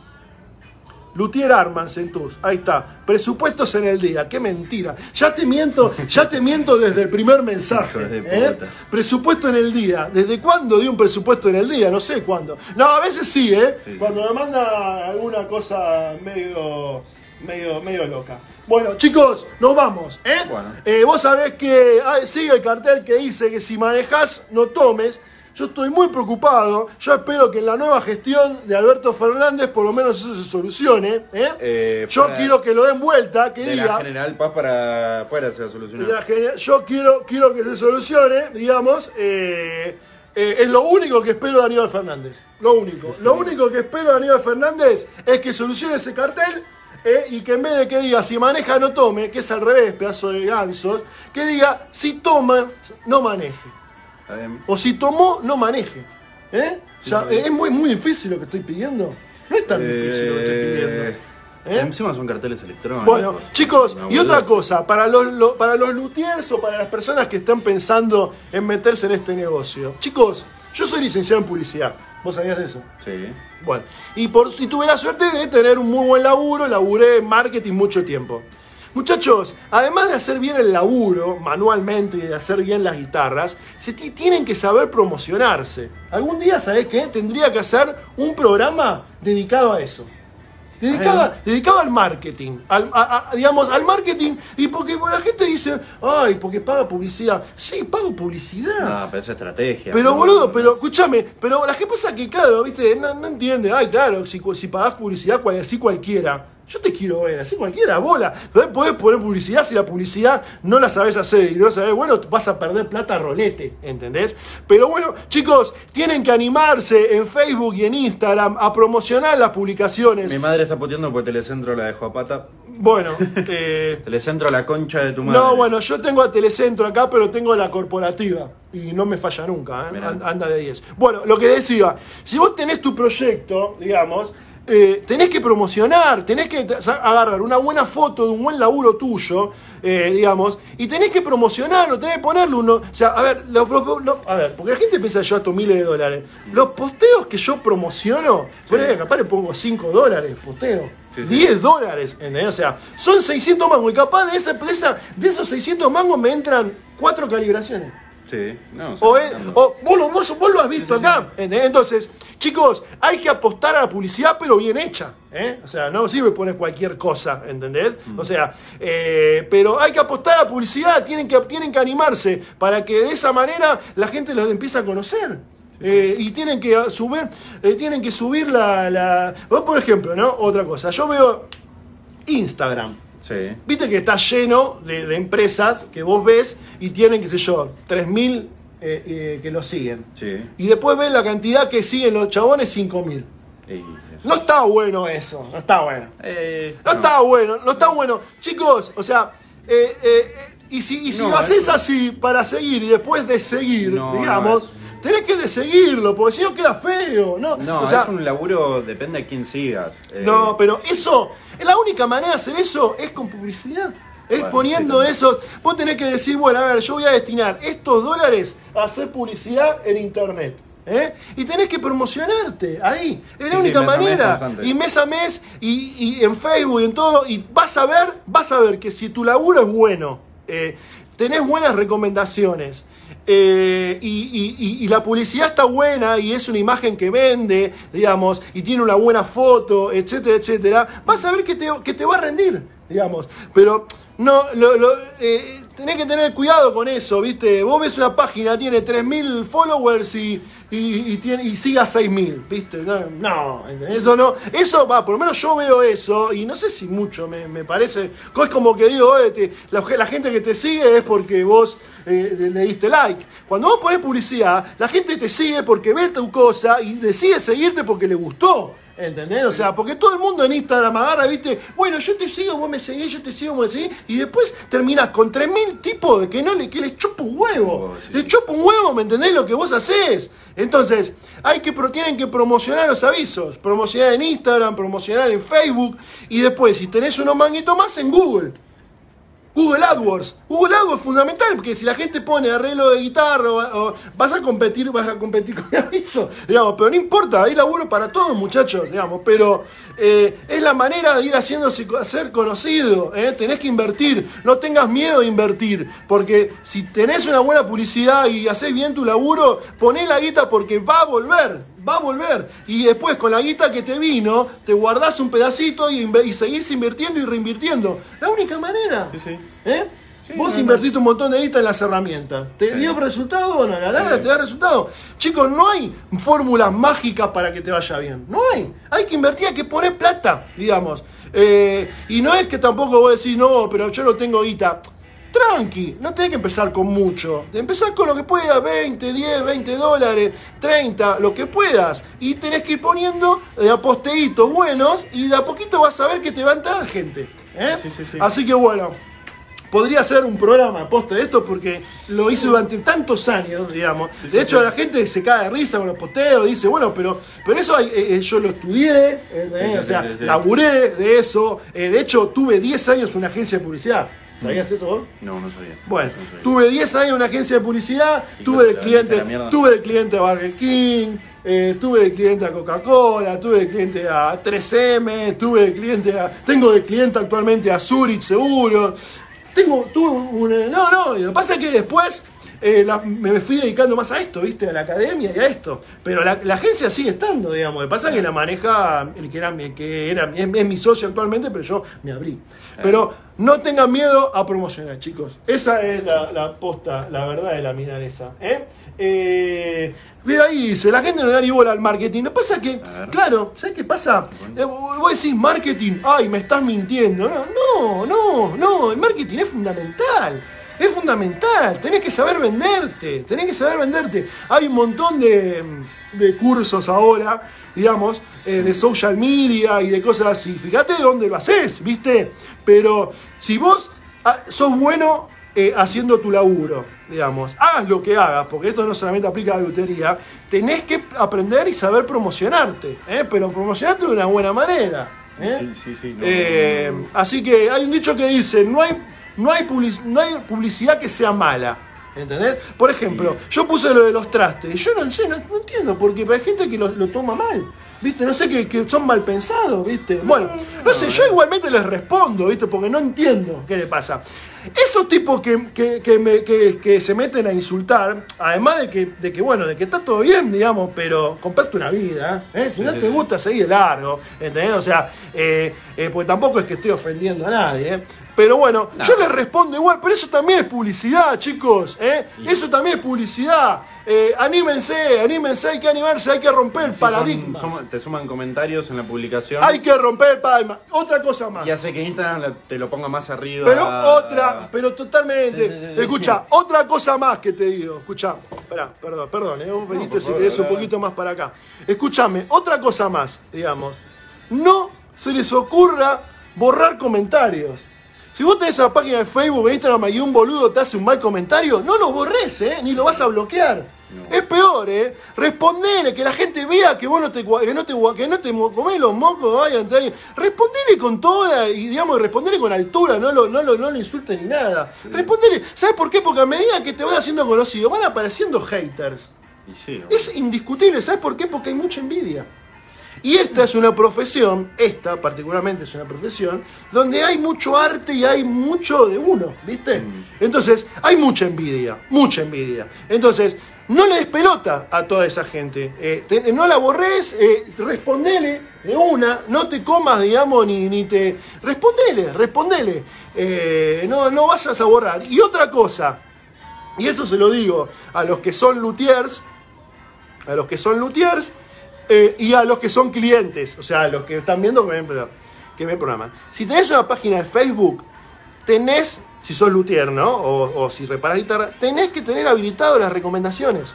Luthier Arman, Centus, ahí está. Presupuestos en el día, qué mentira. Ya te miento, ya te miento desde el primer mensaje. Hijo de ¿eh? puta. Presupuesto en el día. ¿Desde cuándo di un presupuesto en el día? No sé cuándo. No, a veces sí, ¿eh? Sí. Cuando me manda alguna cosa medio, medio, medio loca. Bueno, chicos, nos vamos, ¿eh? Bueno. Eh, vos sabés que ah, sigue el cartel que dice que si manejás, no tomes. Yo estoy muy preocupado. Yo espero que en la nueva gestión de Alberto Fernández por lo menos eso se solucione. ¿eh? Eh, Yo fuera quiero que lo den vuelta, que De diga. la General Paz para afuera se va a de solucionar. la gener- yo quiero, quiero que se solucione, digamos. eh, eh, es lo único que espero de Aníbal Fernández. Lo único. Lo único que espero de Aníbal Fernández es que solucione ese cartel. Eh, y que en vez de que diga si maneja no tome, que es al revés, pedazo de gansos, que diga si toma no maneje. Está bien. O si tomó, no maneje. ¿Eh? O sea, Sí, sí. es muy, muy difícil lo que estoy pidiendo. No es tan difícil lo que estoy pidiendo. Eh, ¿Eh? Encima son carteles electrónicos. Bueno, chicos, Una y otra boludez. cosa, para los, lo- para los luthiers o para las personas que están pensando en meterse en este negocio. Chicos, yo soy licenciado en publicidad. ¿Vos sabías de eso? Sí. Bueno, y, por, y tuve la suerte de tener un muy buen laburo, laburé en marketing mucho tiempo. Muchachos, además de hacer bien el laburo manualmente y de hacer bien las guitarras, se ti- tienen que saber promocionarse. Algún día, ¿sabés qué? Tendría que hacer un programa dedicado a eso. Dedicado, a- dedicado al marketing, al, a- a- digamos, al marketing, y porque la gente dice, ay, porque paga publicidad. Sí, pago publicidad. No, pero es estrategia. Pero no, boludo, no pero es- escúchame, pero la que pasa que, claro, viste, no, no entiende, ay, claro, si, si pagás publicidad, cual, así cualquiera. Yo te quiero ver, así cualquiera, bola. Podés poner publicidad si la publicidad no la sabés hacer y no sabés, bueno, vas a perder plata a rolete, ¿entendés? Pero bueno, chicos, tienen que animarse en Facebook y en Instagram a promocionar las publicaciones. Mi madre está puteando porque Telecentro la dejó a pata. Bueno, eh... Telecentro la concha de tu madre. No, bueno, yo tengo a Telecentro acá, pero tengo la corporativa. Y no me falla nunca, ¿eh? Mirá. And- Anda de diez. Bueno, lo que decía, si vos tenés tu proyecto, digamos, eh, tenés que promocionar, tenés que t- agarrar una buena foto de un buen laburo tuyo, eh, digamos, y tenés que promocionarlo, tenés que ponerle uno. O sea, a ver, lo- lo- lo- a ver, porque la gente piensa que yo gasto miles de dólares. Los posteos que yo promociono, ponele que capaz le pongo cinco dólares, posteo. Sí, sí. diez dólares, ¿entendés? O sea, son seiscientos mangos y capaz de, esa, de, esa, de esos seiscientos mangos me entran cuatro calibraciones. Sí, no. O, sí, es- no. o vos, lo, vos, vos lo has visto acá. ¿Entendés? Entonces, chicos, hay que apostar a la publicidad, pero bien hecha. ¿eh? O sea, no sirve poner cualquier cosa, ¿entendés? O sea, eh, pero hay que apostar a la publicidad, tienen que, tienen que animarse para que de esa manera la gente los empiece a conocer. Eh, y tienen que subir, eh, tienen que subir la, la. Vos, por ejemplo, ¿no? Otra cosa. Yo veo Instagram. Sí. Viste que está lleno de, de empresas que vos ves y tienen, qué sé yo, tres mil eh, eh, que lo siguen. Sí. Y después ves la cantidad que siguen los chabones, cinco mil. Y eso. No está bueno eso, no está bueno. Eh, No, está bueno, no está bueno. Chicos, o sea, eh, eh, y si, y si No, lo haces eso- así para seguir y después de seguir, No, digamos, no, es- tenés que de seguirlo, porque si no queda feo, ¿no? No, o sea, es un laburo, depende de quién sigas. Eh, no, pero eso, la única manera de hacer eso es con publicidad. Es Bueno, poniendo sí, eso. Vos tenés que decir, bueno, a ver, yo voy a destinar estos dólares a hacer publicidad en internet. ¿eh? Y tenés que promocionarte ahí. Es la Sí, sí, única mes a mes manera. constante. Y mes a mes, y, y en Facebook y en todo. Y vas a ver, vas a ver que si tu laburo es bueno, eh, tenés buenas recomendaciones. Eh, y, y- y- y la publicidad está buena y es una imagen que vende, digamos, y tiene una buena foto, etcétera, etcétera, vas a ver que te, que te va a rendir, digamos. Pero no, lo, lo, eh, tenés que tener cuidado con eso, ¿viste? Vos ves una página, tiene tres mil followers y, y, y, tiene, y siga seis mil, ¿viste? No, no, eso no, eso va, por lo menos yo veo eso, y no sé si mucho me, me parece, es como que digo, eh, te, la, la gente que te sigue es porque vos eh, le, le diste like. Cuando vos ponés publicidad, la gente te sigue porque ve tu cosa y decide seguirte porque le gustó. ¿Entendés? O sea, porque todo el mundo en Instagram agarra, viste, bueno, yo te sigo, vos me seguís, yo te sigo, vos me seguís, y después terminás con tres mil tipos de que no le, que les chupa un huevo. Oh, sí, les sí. chupa un huevo, ¿me entendés? Lo que vos hacés. Entonces, hay que, tienen que promocionar los avisos, promocionar en Instagram, promocionar en Facebook, y después, si tenés unos manguitos más, en Google. Google AdWords. Google AdWords es fundamental, porque si la gente pone arreglo de guitarra o, o vas a competir, vas a competir con el aviso, digamos, pero no importa, hay laburo para todos, muchachos, digamos, pero eh, es la manera de ir haciéndose ser conocido, ¿eh? Tenés que invertir, no tengas miedo de invertir, porque si tenés una buena publicidad y haces bien tu laburo, poné la guita porque va a volver. Va a volver. Y después con la guita que te vino, te guardás un pedacito y, y seguís invirtiendo y reinvirtiendo. La única manera. Sí, sí. ¿Eh? Sí, Vos no, invertiste no. un montón de guita en las herramientas. ¿Te sí. dio resultado o no? La larga sí. te da resultado. Chicos, no hay fórmulas mágicas para que te vaya bien. No hay. Hay que invertir, hay que poner plata, digamos. Eh, y no es que tampoco vos decís, no, pero yo no tengo guita. Tranqui, no tenés que empezar con mucho. Empezar con lo que puedas, veinte, diez, veinte dólares, treinta, lo que puedas. Y tenés que ir poniendo de a posteitos buenos y de a poquito vas a ver que te va a entrar gente. ¿eh? Sí, sí, sí. Así que bueno, podría ser un programa poste de esto porque lo hice durante tantos años, digamos. Sí, sí, de hecho, sí. la gente se cae de risa con los posteos, dice, bueno, pero, pero eso hay, eh, yo lo estudié, eh, sí, eh, o sea, sí, sí, sí. laburé de eso. Eh, de hecho, tuve diez años una agencia de publicidad. ¿Sabías eso vos? No, no sabía. Bueno, no sabía. tuve diez años en una agencia de publicidad, tuve de cliente, tuve de cliente a Burger King, eh, tuve de cliente a Coca-Cola, tuve de cliente a tres eme, tuve de cliente a, tengo de cliente actualmente a Zurich Seguros, tengo, tuve un, no, no, lo que pasa es que después eh, la, me fui dedicando más a esto, ¿viste? A la academia y a esto, pero la, la agencia sigue estando, digamos, lo que pasa es que la maneja el que era, que era es, es mi socio actualmente, pero yo me abrí. Pero no tengan miedo a promocionar, chicos. Esa es la, la posta, la verdad de la milanesa. ¿eh? Eh, Mira ahí dice, la gente no le da ni bola al marketing. Lo que pasa es que, claro, ¿sabes qué pasa? Eh, vos decís marketing, ay, me estás mintiendo. No, no, no, no, el marketing es fundamental. Es fundamental, tenés que saber venderte, tenés que saber venderte. Hay un montón de, de cursos ahora, digamos, eh, de social media y de cosas así. Fíjate dónde lo haces, ¿viste? Pero si vos ah, sos bueno eh, haciendo tu laburo, digamos, hagas lo que hagas, porque esto no solamente aplica a la lutería, tenés que aprender y saber promocionarte, ¿eh? Pero promocionarte de una buena manera. ¿eh? Sí, sí, sí. No, eh, no, no, no. Así que hay un dicho que dice, no hay, no hay, public, no hay publicidad que sea mala. ¿Entendés? Por ejemplo, yo puse lo de los trastes, yo no sé, no, no entiendo, porque hay gente que lo, lo toma mal. ¿Viste? No sé, que, que son mal pensados, ¿viste? Bueno, no sé, yo igualmente les respondo, ¿viste? Porque no entiendo qué le pasa. Esos tipos que, que, que, me, que, que se meten a insultar, además de que, de que, bueno, de que está todo bien, digamos, pero comprate una vida, ¿eh? Si no te gusta, seguí de largo, ¿entendés? O sea, eh, eh, pues tampoco es que estoy ofendiendo a nadie, ¿eh? Pero bueno, no. Yo les respondo igual, pero eso también es publicidad, chicos, ¿eh? Eso también es publicidad. Eh, anímense, anímense, hay que animarse, hay que romper el sí, paradigma. Son, son, te suman comentarios en la publicación. Hay que romper el paradigma. Otra cosa más. Y hace que Instagram te lo ponga más arriba. Pero otra, pero totalmente. Sí, sí, sí, Escucha, sí. otra cosa más que te digo. Escucha, esperá, perdón, perdón, eh, vos veniste no, si querés un poquito más para acá. Escúchame, otra cosa más, digamos. No se les ocurra borrar comentarios. Si vos tenés una página de Facebook, de Instagram y un boludo te hace un mal comentario, no lo borres, ¿eh? Ni lo vas a bloquear. No. Es peor, ¿eh? Respondele, que la gente vea que vos no te, que no te, que no te comés los mocos, vaya, respondele con toda, y digamos, respondele con altura, no lo, no lo, no lo insultes ni nada. Sí. Respondele, ¿sabes por qué? Porque a medida que te vas haciendo conocido, van apareciendo haters. Y sí, es indiscutible, ¿sabes por qué? Porque hay mucha envidia. Y esta es una profesión, esta particularmente es una profesión, donde hay mucho arte y hay mucho de uno, ¿viste? Mm. Entonces, hay mucha envidia, mucha envidia. Entonces, no le des pelota a toda esa gente. Eh, te, no la borres, eh, respondele de una, no te comas, digamos, ni, ni te... Respondele, respondele. Eh, no, no vayas a borrar. Y otra cosa, y eso se lo digo a los que son luthiers, a los que son luthiers eh, y a los que son clientes, o sea, a los que están viendo que ven, que ven el programa. Si tenés una página de Facebook, tenés, si sos luthier, ¿no? O, o si reparás guitarra, tenés que tener habilitado las recomendaciones.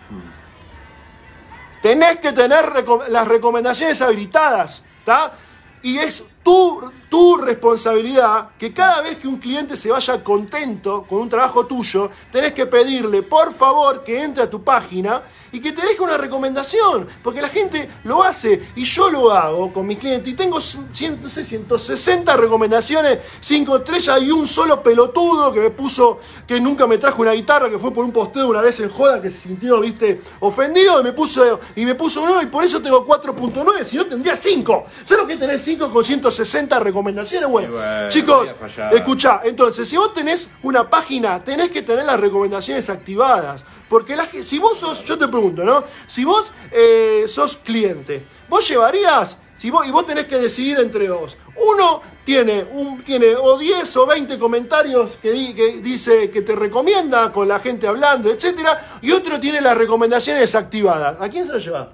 Tenés que tener reco- las recomendaciones habilitadas, ¿está? Y es tu, tu responsabilidad que cada vez que un cliente se vaya contento con un trabajo tuyo, tenés que pedirle, por favor, que entre a tu página y que te deje una recomendación, porque la gente lo hace y yo lo hago con mis clientes y tengo ciento sesenta recomendaciones, cinco estrellas y un solo pelotudo que me puso, que nunca me trajo una guitarra, que fue por un posteo una vez en joda, que se sintió, viste, ofendido y me puso, y me puso uno y por eso tengo cuatro punto nueve, si no tendría cinco. ¿Sabes lo que es tener cinco con ciento sesenta recomendaciones? Bueno, bueno chicos, escuchá, entonces, si vos tenés una página, tenés que tener las recomendaciones activadas. Porque la, si vos sos, yo te pregunto, ¿no? Si vos eh, sos cliente, vos llevarías, si vos, y vos tenés que decidir entre dos. Uno tiene, un, tiene o diez o veinte comentarios que, di, que dice que te recomienda con la gente hablando, etcétera, y otro tiene las recomendaciones activadas. ¿A quién se lo lleva?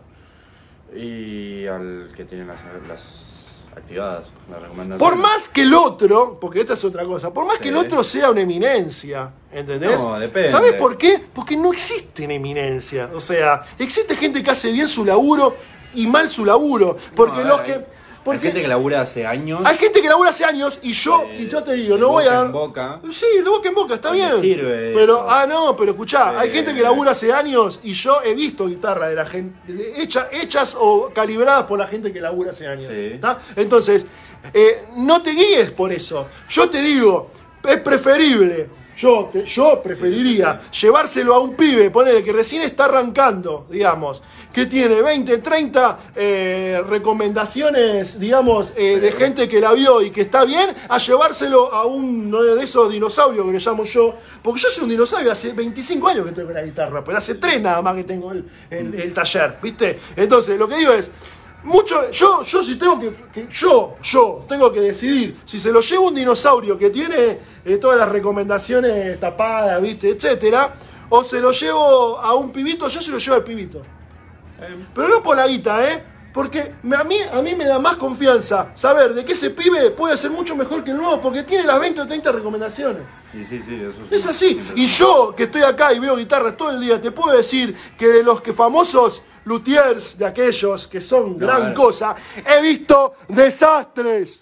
Y al que tiene las, las activadas, las recomendaciones. Por más que el otro, porque esta es otra cosa, por más sí. que el otro sea una eminencia, ¿entendés? No, depende. ¿Sabés por qué? Porque no existe una eminencia. O sea, existe gente que hace bien su laburo y mal su laburo. Porque no, los hay, que... Porque hay gente que labura hace años. Hay gente que labura hace años y yo, eh, y yo te digo, no voy a dar... en boca. Sí, de boca en boca, está bien. Sirve pero, eso. ah, no, pero escuchá, eh, hay gente que labura hace años y yo he visto guitarras de la gente, de, hecha, hechas o calibradas por la gente que labura hace años. Sí. ¿Está? Entonces, eh, no te guíes por eso. Yo te digo, es preferible... Yo, te, yo preferiría sí, sí, sí. llevárselo a un pibe, ponele que recién está arrancando, digamos, que tiene veinte, treinta eh, recomendaciones, digamos, eh, de gente que la vio y que está bien, a llevárselo a uno de esos dinosaurios que le llamo yo, porque yo soy un dinosaurio, hace veinticinco años que tengo la guitarra, pero hace tres nada más que tengo el, el, el taller, ¿viste? Entonces, lo que digo es... Mucho, yo, yo si tengo que, que, yo, yo tengo que decidir si se lo llevo un dinosaurio que tiene eh, todas las recomendaciones tapadas, viste, etcétera, o se lo llevo a un pibito, yo se lo llevo al pibito. Eh, pero no por la guita, ¿eh? Porque me, a, mí, a mí me da más confianza saber de que ese pibe puede ser mucho mejor que el nuevo porque tiene las veinte o treinta recomendaciones. Sí, sí, sí, eso es así. Y yo, que estoy acá y veo guitarras todo el día, te puedo decir que de los que famosos luthiers, de aquellos que son no, gran cosa, he visto desastres.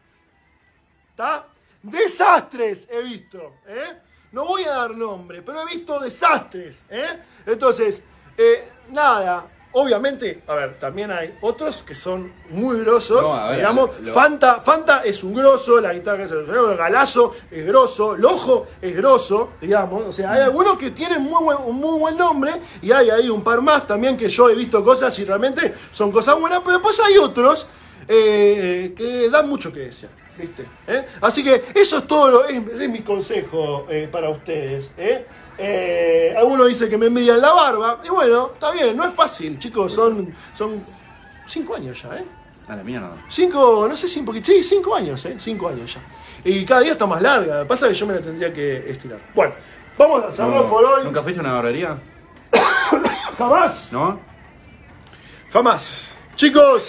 ¿Está? Desastres he visto. ¿eh? No voy a dar nombre, pero he visto desastres. ¿eh? Entonces, eh, nada. Obviamente, a ver, también hay otros que son muy grosos, no, ver, digamos, lo... Fanta, Fanta es un grosso, la guitarra que es el Galazo es grosso, Lojo es grosso, digamos, o sea, hay algunos que tienen muy buen, un muy buen nombre y hay ahí un par más también que yo he visto cosas y realmente son cosas buenas, pero después hay otros eh, que dan mucho que desear, ¿viste? ¿Eh? Así que eso es todo, lo, es, es mi consejo eh, para ustedes, ¿eh? Eh, algunos dicen que me envidian la barba. Y bueno, está bien, no es fácil, chicos. Son, son cinco años ya, ¿eh? A la mierda. Cinco, no sé si un poquito. Sí, cinco años, ¿eh? Cinco años ya. Y cada día está más larga. Lo que pasa es que yo me la tendría que estirar. Bueno, vamos a cerrar no, por hoy. ¿Nunca fuiste a una barbería? Jamás. ¿No? Jamás. Chicos.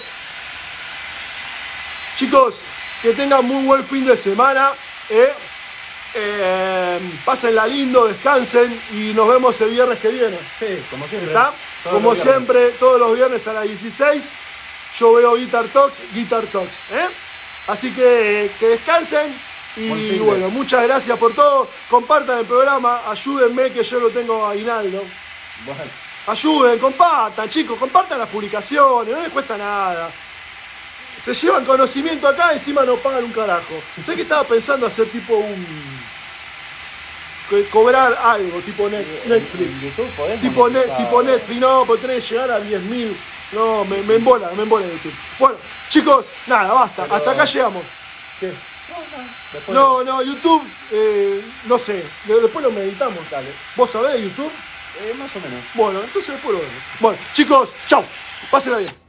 Chicos, que tengan muy buen fin de semana, ¿eh? Eh, pásenla lindo, descansen y nos vemos el viernes que viene. Sí, como siempre. ¿Está? Como siempre, todos los viernes a las dieciséis. Yo veo Guitar Talks, Guitar Talks. ¿eh? Así que que descansen y bueno, muchas gracias por todo. Compartan el programa, ayúdenme que yo lo tengo a aguinaldo. Bueno. Ayuden, compartan, chicos, compartan las publicaciones, no les cuesta nada. Se llevan conocimiento acá, encima no pagan un carajo. Sé que estaba pensando hacer tipo un... cobrar algo, tipo Netflix. YouTube, tipo, net, tipo Netflix, no, porque tenés que llegar a diez mil. No, me, me embola, me embola YouTube. Bueno, chicos, nada, basta. Pero... hasta acá llegamos. ¿Qué? No, no, no, YouTube, eh, no sé. Después lo meditamos, dale. ¿Vos sabés de YouTube? Eh, más o menos. Bueno, entonces después lo vemos. Bueno, chicos, chau. Pásenla bien.